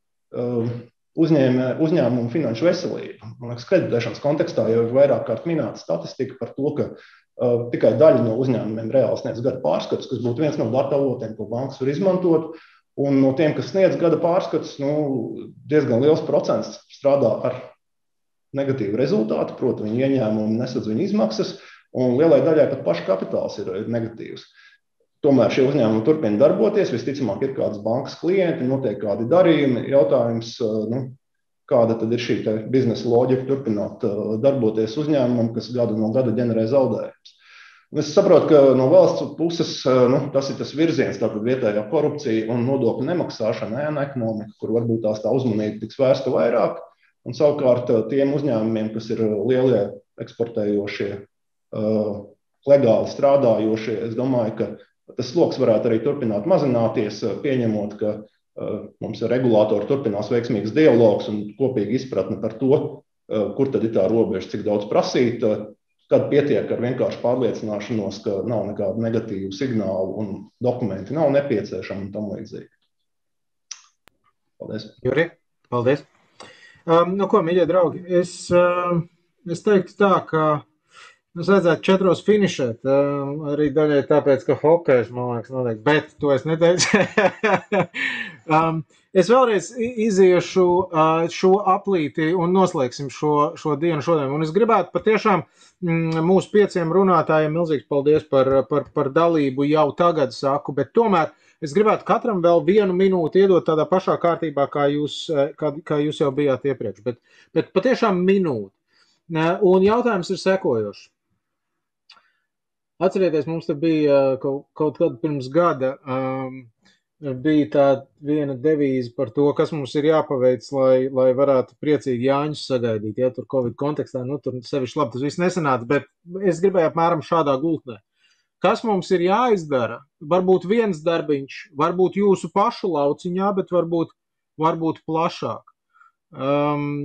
uzņēmumu finanšu veselība. Man liekas, kreditēšanas kontekstā jau ir vairāk kārt minēta statistika par to, ka tikai daļa no uzņēmumiem reāli sniedz gada pārskatus, kas būtu viens no datu avotiem, ko bankas var izmantot. Un no tiem, kas sniedz gada pārskatus, diezgan liels procents strādā ar negatīvu rezultātu, proti viņu ieņēmumu nesadz viņu izmaksas, un lielai daļai pat paša kapitāls ir negatīvs. Tomēr šie uzņēmumi turpina darboties, visticamāk ir kādas bankas klienti, notiek kādi darījumi, jautājums, kāda tad ir šī biznesa loģika turpināt darboties uzņēmumam, kas gadu no gada ģenerē zaudējumus. Es saprotu, ka no valsts puses tas ir tas virziens, tātad vietējā korupcija un nodokļu nemaksāšana, ēna ekonomika, kur varbūt tā uzmanība tiks vērsta vairāk, un savukārt tiem uzņēmumiem, kas ir lielie eksportējošie, legāli strādājošie, es domāju, ka tas sloks varētu arī turpināt mazināties, pieņemot, ka mums ar regulātoru turpinās veiksmīgs dialogs un kopīgi izpratne par to, kur tad ir tā robeža, cik daudz prasīt, kad pietiek ar vienkārši pārliecināšanos, ka nav nekādu negatīvu signālu un dokumenti nav nepieciešami un tam līdzīgi. Paldies. Juri, paldies. Ko, mīļie draugi, es teiktu tā, ka mums vajadzētu 4 finišēt, arī daļai tāpēc, ka hokejs, man liekas, notiek, bet to es neteicu. Es vēlreiz iziešu šo aplīti un noslēgsim šo dienu šodien. Un es gribētu patiešām mūsu 5 runātājiem milzīgs paldies par dalību jau tagad saku, bet tomēr es gribētu katram vēl 1 minūti iedot tādā pašā kārtībā, kā jūs jau bijāt iepriekš, bet patiešām minūti. Un jautājums ir sekojošs. Atcerieties, mums te bija kaut kad pirms gada bija tā viena devīze par to, kas mums ir jāpaveic, lai varētu priecīgi Jāņus sagaidīt, ja tur Covid kontekstā, tur sevišķi labi tas viss nesanāca, bet es gribēju apmēram šādā gultnē. Kas mums ir jāizdara? Varbūt viens darbiņš, varbūt jūsu pašu lauciņā, bet varbūt plašāk.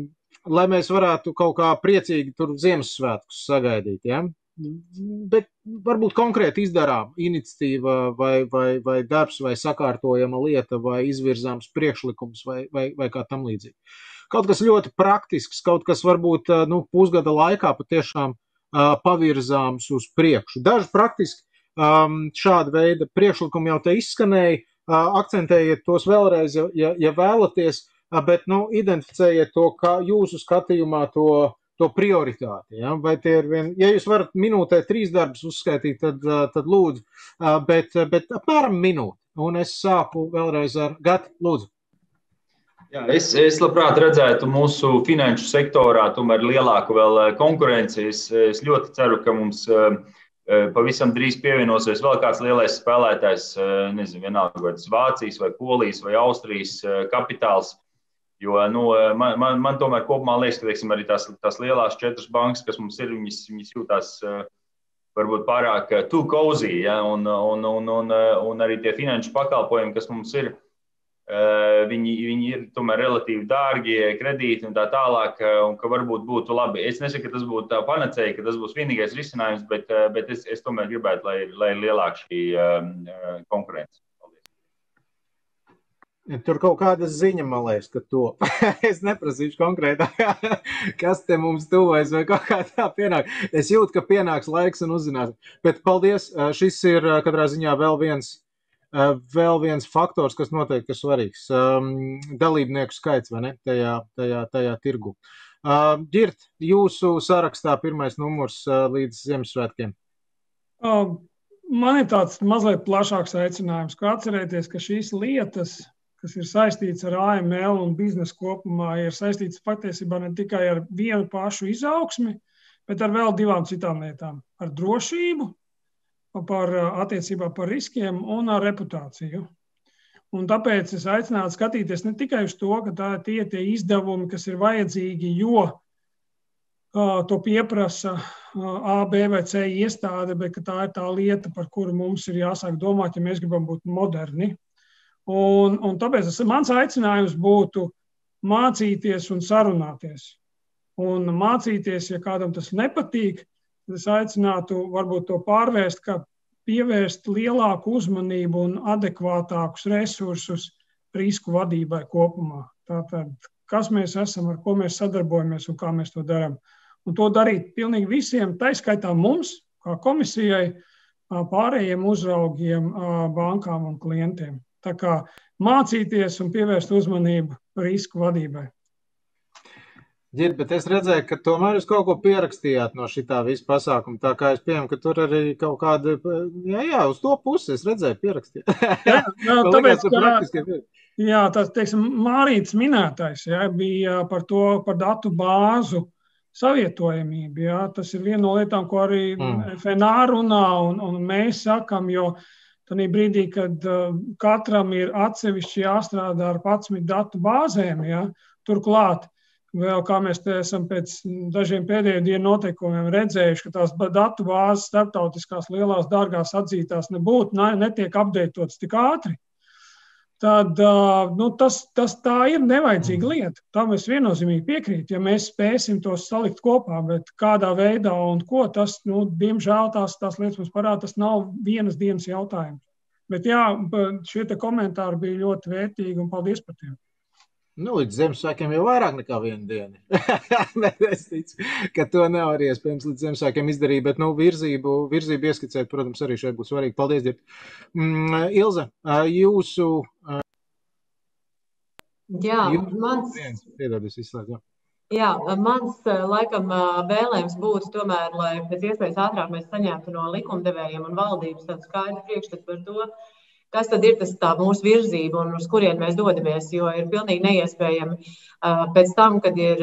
lai mēs varētu kaut kā priecīgi tur Ziemassvētkus sagaidīt, ja? Bet varbūt konkrēti izdarām iniciatīva vai darbs vai sakārtojama lieta vai izvirzāms priekšlikums vai kā tam līdzīgi. Kaut kas ļoti praktisks, kaut kas varbūt pusgada laikā patiešām pavirzāms uz priekšu. Daži praktiski šāda veida priekšlikumi jau te izskanēja, akcentējiet tos vēlreiz, ja vēlaties, bet identificējiet to, kā jūsu skatījumā to prioritāti. Ja? Vai tie ir ja jūs varat minūtē 3 darbus uzskaitīt, tad lūdzu, bet apmēram minūti. Un es sāku vēlreiz ar Gati, lūdzu. Jā, es labprāt redzētu mūsu finanšu sektorā tomēr lielāku vēl konkurenci. Es ļoti ceru, ka mums pavisam drīz pievienosies vēl kāds lielais spēlētājs, nezinu, vienalga vai tas Vācijas vai Polijas vai Austrijas kapitāls. Jo man tomēr kopumā liekas, ka teiksim, arī tās lielās 4 bankas, kas mums ir, viņas jūtās varbūt pārāk too cozy, ja? Un arī tie finanšu pakalpojumi, kas mums ir, viņi ir tomēr relatīvi dārgie kredīti un tā tālāk, un ka varbūt būtu labi. Es nesaku, ka tas būtu tā panacēja, ka tas būs vienīgais risinājums, bet es tomēr gribētu, lai ir lielāka šī konkurence. Tur kaut kāda ziņa, man liekas, ka to. Es neprasīšu konkrētāk, kas te mums tuvojas vai kaut kā tā pienāk. Es jūtu, ka pienāks laiks un uzzinās. Bet paldies, šis ir katrā ziņā vēl viens faktors, kas noteikti ir svarīgs. Dalībnieku skaits, vai ne, tajā tirgu. Ģirt, jūsu sarakstā pirmais numurs līdz Ziemassvētkiem. Man ir tāds mazliet plašāks aicinājums, ka atcerēties, ka šīs lietas, kas ir saistīts ar AML un biznesu kopumā, ir saistīts patiesībā ne tikai ar vienu pašu izaugsmi, bet ar vēl 2 citām lietām. Ar drošību, attiecībā par riskiem un ar reputāciju. Un tāpēc es aicinātu skatīties ne tikai uz to, ka tie izdevumi, kas ir vajadzīgi, jo to pieprasa A, B vai C iestāde, bet ka tā ir tā lieta, par kuru mums ir jāsāk domāt, ja mēs gribam būt moderni. Un tāpēc mans aicinājums būtu mācīties un sarunāties. Un mācīties, ja kādam tas nepatīk, es aicinātu varbūt to pārvērst, ka pievērst lielāku uzmanību un adekvātākus resursus risku vadībai kopumā. Tātad, kas mēs esam, ar ko mēs sadarbojamies un kā mēs to darām. Un to darīt pilnīgi visiem, taiskaitā mums, kā komisijai, pārējiem uzraugiem, bankām un klientiem. Tā kā mācīties un pievērst uzmanību risku vadībai. Ģirt, bet es redzēju, ka tomēr jūs kaut ko pierakstījāt no šitā visa pasākuma, tā kā es pieņemu, ka tur arī kaut kāda, jā, uz to pusi es redzēju pierakstījāt. Tāpēc, tas, teiksim, Mārītis minētais, bija par datu bāzu savietojamību, tas ir viena no lietām, ko arī FNA runā un mēs sakam, jo tādā brīdī, kad katram ir atsevišķi jāstrādā ar 11 datu bāzēm, turklāt, vēl kā mēs te esam pēc dažiem pēdējo dienu noteikumiem redzējuši, ka tās datu bāzes starptautiskās lielās dārgās atzītās netiek apdeitotas tik ātri, tad tā ir nevajadzīga lieta. Tam es viennozīmīgi piekrītu, ja mēs spēsim tos salikt kopā, bet kādā veidā un ko tas, diemžēl tās lietas mums parāda, tas nav vienas dienas jautājums. Bet jā, šie te komentāri bija ļoti vērtīgi un paldies par tiem. Līdz Ziemassvētkiem jau vairāk nekā 1 diena. Es ticu, ka to nevar iespējams līdz Ziemassvētkiem izdarīt, bet virzību ieskicēt, protams, arī šeit būs svarīgi. Paldies, Ģirt. Ilze, jūsu... Jā, mans laikam vēlējums būtu tomēr, lai pēc iespējas ātrāk mēs saņemtu no likumdevējiem un valdības tādu skaidru priekšstatu par to, kas tad ir tā mūsu virzība un uz kurien mēs dodamies, jo ir pilnīgi neiespējami pēc tam, kad ir,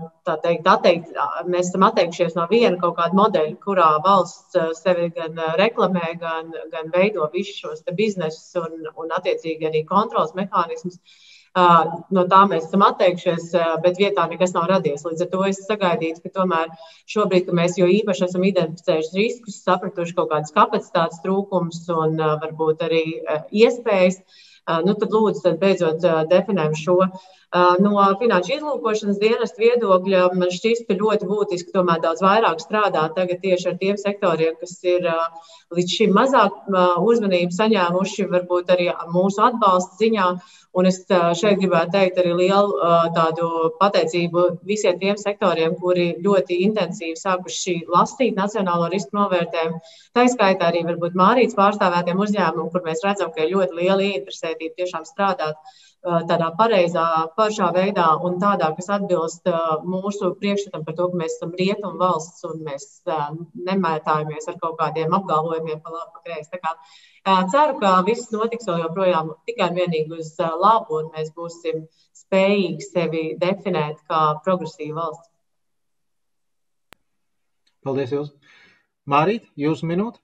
mēs esam atteikšies no viena kaut kāda modeļa, kurā valsts sevi gan reklamē, gan veido visus šos biznesus un attiecīgi arī kontrols mehānismus. No tā mēs esam atteikšies, bet vietā nekas nav radies. Līdz ar to es sagaidītu, ka tomēr šobrīd, ka mēs jo īpaši esam identificējuši riskus, sapratuši kaut kādas kapacitātes trūkums un varbūt arī iespējas, Tad lūdzu, tad beidzot definējam šo. No finanšu izlūkošanas dienesta viedokļa man šķistu ļoti būtiski tomēr daudz vairāk strādāt tagad tieši ar tiem sektoriem, kas ir līdz šim mazāk uzmanību saņēmuši, varbūt arī mūsu atbalsta ziņā. Un es šeit gribētu teikt arī lielu tādu pateicību visiem tiem sektoriem, kuri ļoti intensīvi sākuši lastīt nacionālo risku novērtējumu. Tā izskaitā arī varbūt Mārītas pārstāvētiem uzņēmumiem, kur mēs redzam, ka ir ļoti liela ieinteresētība tiešām strādāt tādā pareizā, pašā veidā un tādā, kas atbilst mūsu priekšstatam par to, ka mēs esam rietumu valsts un mēs nemētājamies ar kaut kādiem apgalvojumiem pa labi, pa kreisi. Tā kā ceru, ka viss notiks vēl joprojām tikai un vienīgi uz labu un mēs būsim spējīgi sevi definēt kā progresīvu valsts. Paldies, Ilze. Mārīt, jūsu minūte?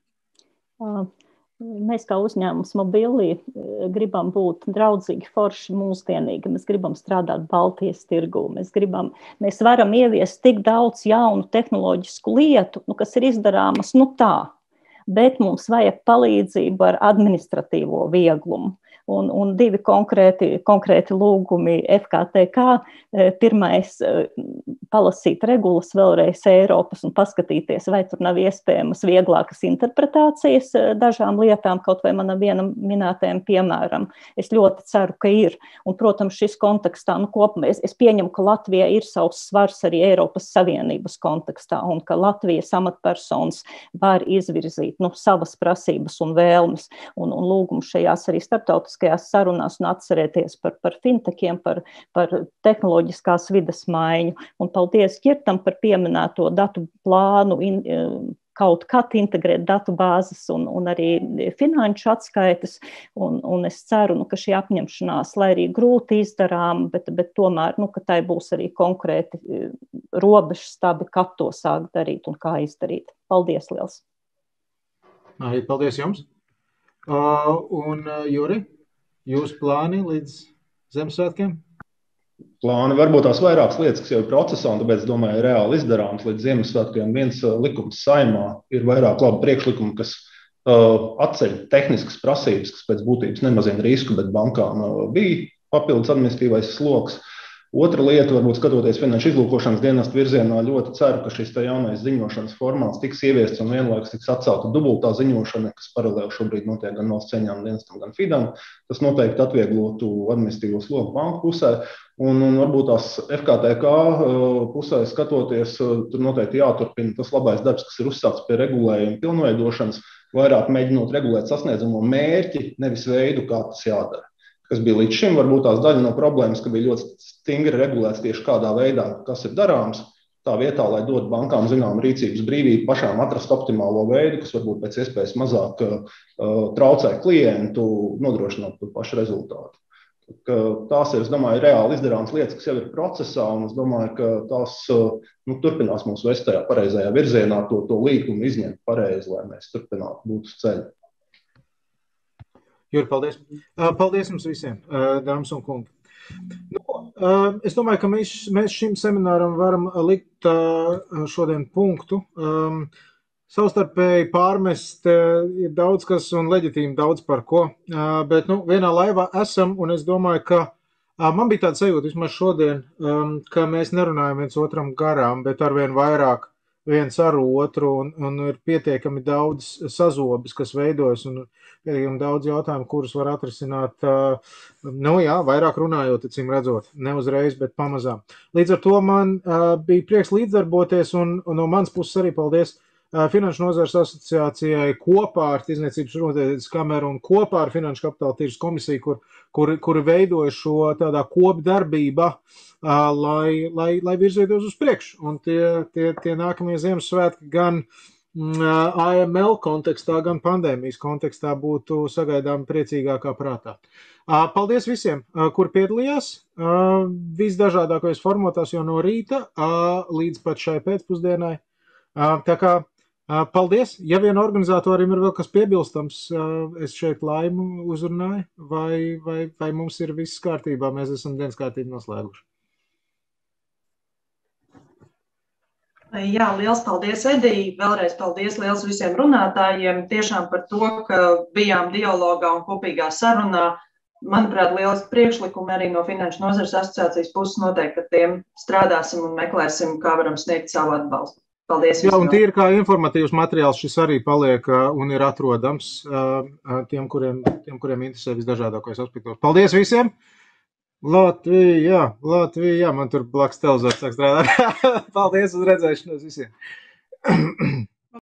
Mēs kā uzņēmums Mobili gribam būt draudzīgi, forši, mūsdienīgi. Mēs gribam strādāt Baltijas tirgū. Mēs varam ieviest tik daudz jaunu tehnoloģisku lietu, kas ir izdarāmas tā, bet mums vajag palīdzību ar administratīvo vieglumu. Un divi konkrēti lūgumi FKTK. Pirmais, palasīt regulas vēlreiz Eiropas un paskatīties, vai tur nav iespējamas vieglākas interpretācijas dažām lietām, kaut vai manam vienam minētajam piemēram. Es ļoti ceru, ka ir. Un, protams, šis kontekstā, kopumā, es pieņemu, ka Latvijā ir savs svars arī Eiropas Savienības kontekstā, un ka Latvijas amatpersonas var izvirzīt savas prasības un vēlmes, un lūgumu šajās arī starptautiskajās sarunās un atcerēties par fintekiem, par tehnoloģiskās vides maiņu. Un paldies Girtam par pieminēto datu plānu, kaut kad integrēt datu bāzes un arī finanšu atskaites. Un es ceru, ka šī apņemšanās, lai arī grūti izdarām, bet tomēr, ka tai būs arī konkrēti robežstabi, kā to sāk darīt un kā izdarīt. Paldies liels! Paldies jums! Un Juri, jūsu plāni līdz Ziemassvētkiem? Plāni varbūt tās vairākas lietas, kas jau ir procesā, un tāpēc, domāju, reāli izdarāms līdz Ziemassvētkiem. Viens likums Saeimā ir vairāk labu priekšlikumu, kas atceļ tehniskas prasības, kas pēc būtības nemazina risku, bet bankām bija papildus administratīvais sloks. Otra lieta, varbūt skatoties finanšu izlūkošanas dienestu virzienā, ļoti ceru, ka šis jaunais ziņošanas formāts tiks ieviests un vienlaikus tiks atcelta dubultā ziņošana, kas paralēli šobrīd notiek gan valsts ieņēmuma dienestam, gan FIDam. Tas noteikti atvieglotu administratīvo slogu banku pusē. Un varbūt tās FKTK pusē skatoties, tur noteikti jāturpina tas labais darbs, kas ir uzsākts pie regulējuma pilnveidošanas, vairāk mēģinot regulēt sasniedzamo mērķi, nevis veidu, kā tas jādara. Kas bija līdz šim, varbūt tās daļa no problēmas, ka bija ļoti stingri regulēts tieši kādā veidā, kas ir darāms, tā vietā, lai dod bankām zinām rīcības brīvību pašām atrast optimālo veidu, kas varbūt pēc iespējas mazāk traucē klientu, nodrošināt to pašu rezultātu. Tās ir, es domāju, reāli izdarāmas lietas, kas jau ir procesā, un es domāju, ka tās turpinās mūs vest tajā pareizajā virzienā, to līkumu izņemt pareizi, lai mēs turpinātu būt uz ceļa. Juri, paldies. Paldies jums visiem, dāmas un kungi. Es domāju, ka mēs šim semināram varam likt šodien punktu. Savstarpēji pārmest ir daudz kas un leģitīmi daudz par ko, bet vienā laivā esam, un es domāju, ka man bija tāds sajūta vismaz šodien, ka mēs nerunājam viens otram garām, bet arvien vairāk viens ar otru, un ir pietiekami daudz sazobes, kas veidojas, un pietiekami daudz jautājumu, kurus var atrisināt, vairāk runājot, acīm redzot, ne uzreiz, bet pamazām. Līdz ar to man bija prieks līdzdarboties, un no manas puses arī paldies Finanšu nozares asociācijai kopā ar Tirdzniecības rūpniecības kameru un kopā ar Finanšu kapitāla tirgus komisiju, kuri veidoja šo tādā kopdarbībā, lai virzītos uz priekšu. Un tie nākamie Ziemassvētki gan AML kontekstā, gan pandēmijas kontekstā būtu sagaidām priecīgākā prātā. Paldies visiem, kur piedalījās visdažādākajos formātās jau no rīta līdz pat šai pēcpusdienai. Tā kā paldies. Ja vien organizatoriem ir vēl kas piebilstams, es šeit Laimu uzrunāju, vai mums ir viss kārtībā, mēs esam dienas kārtību noslēguši. Jā, liels paldies, Edī. Vēlreiz paldies liels visiem runātājiem. Tiešām par to, ka bijām dialogā un kopīgā sarunā. manuprāt, lieliski priekšlikumi arī no Finanšu nozares asociācijas puses noteikti, ka tiem strādāsim un meklēsim, kā varam sniegt savu atbalstu. Paldies. Jā, un tīri kā informatīvs materiāls šis arī paliek un ir atrodams tiem, kuriem interesē visdažādākos aspektos. Paldies visiem! Latvija, man tur blakus televizors sāk strādāt. Paldies uz redzēšanos visiem!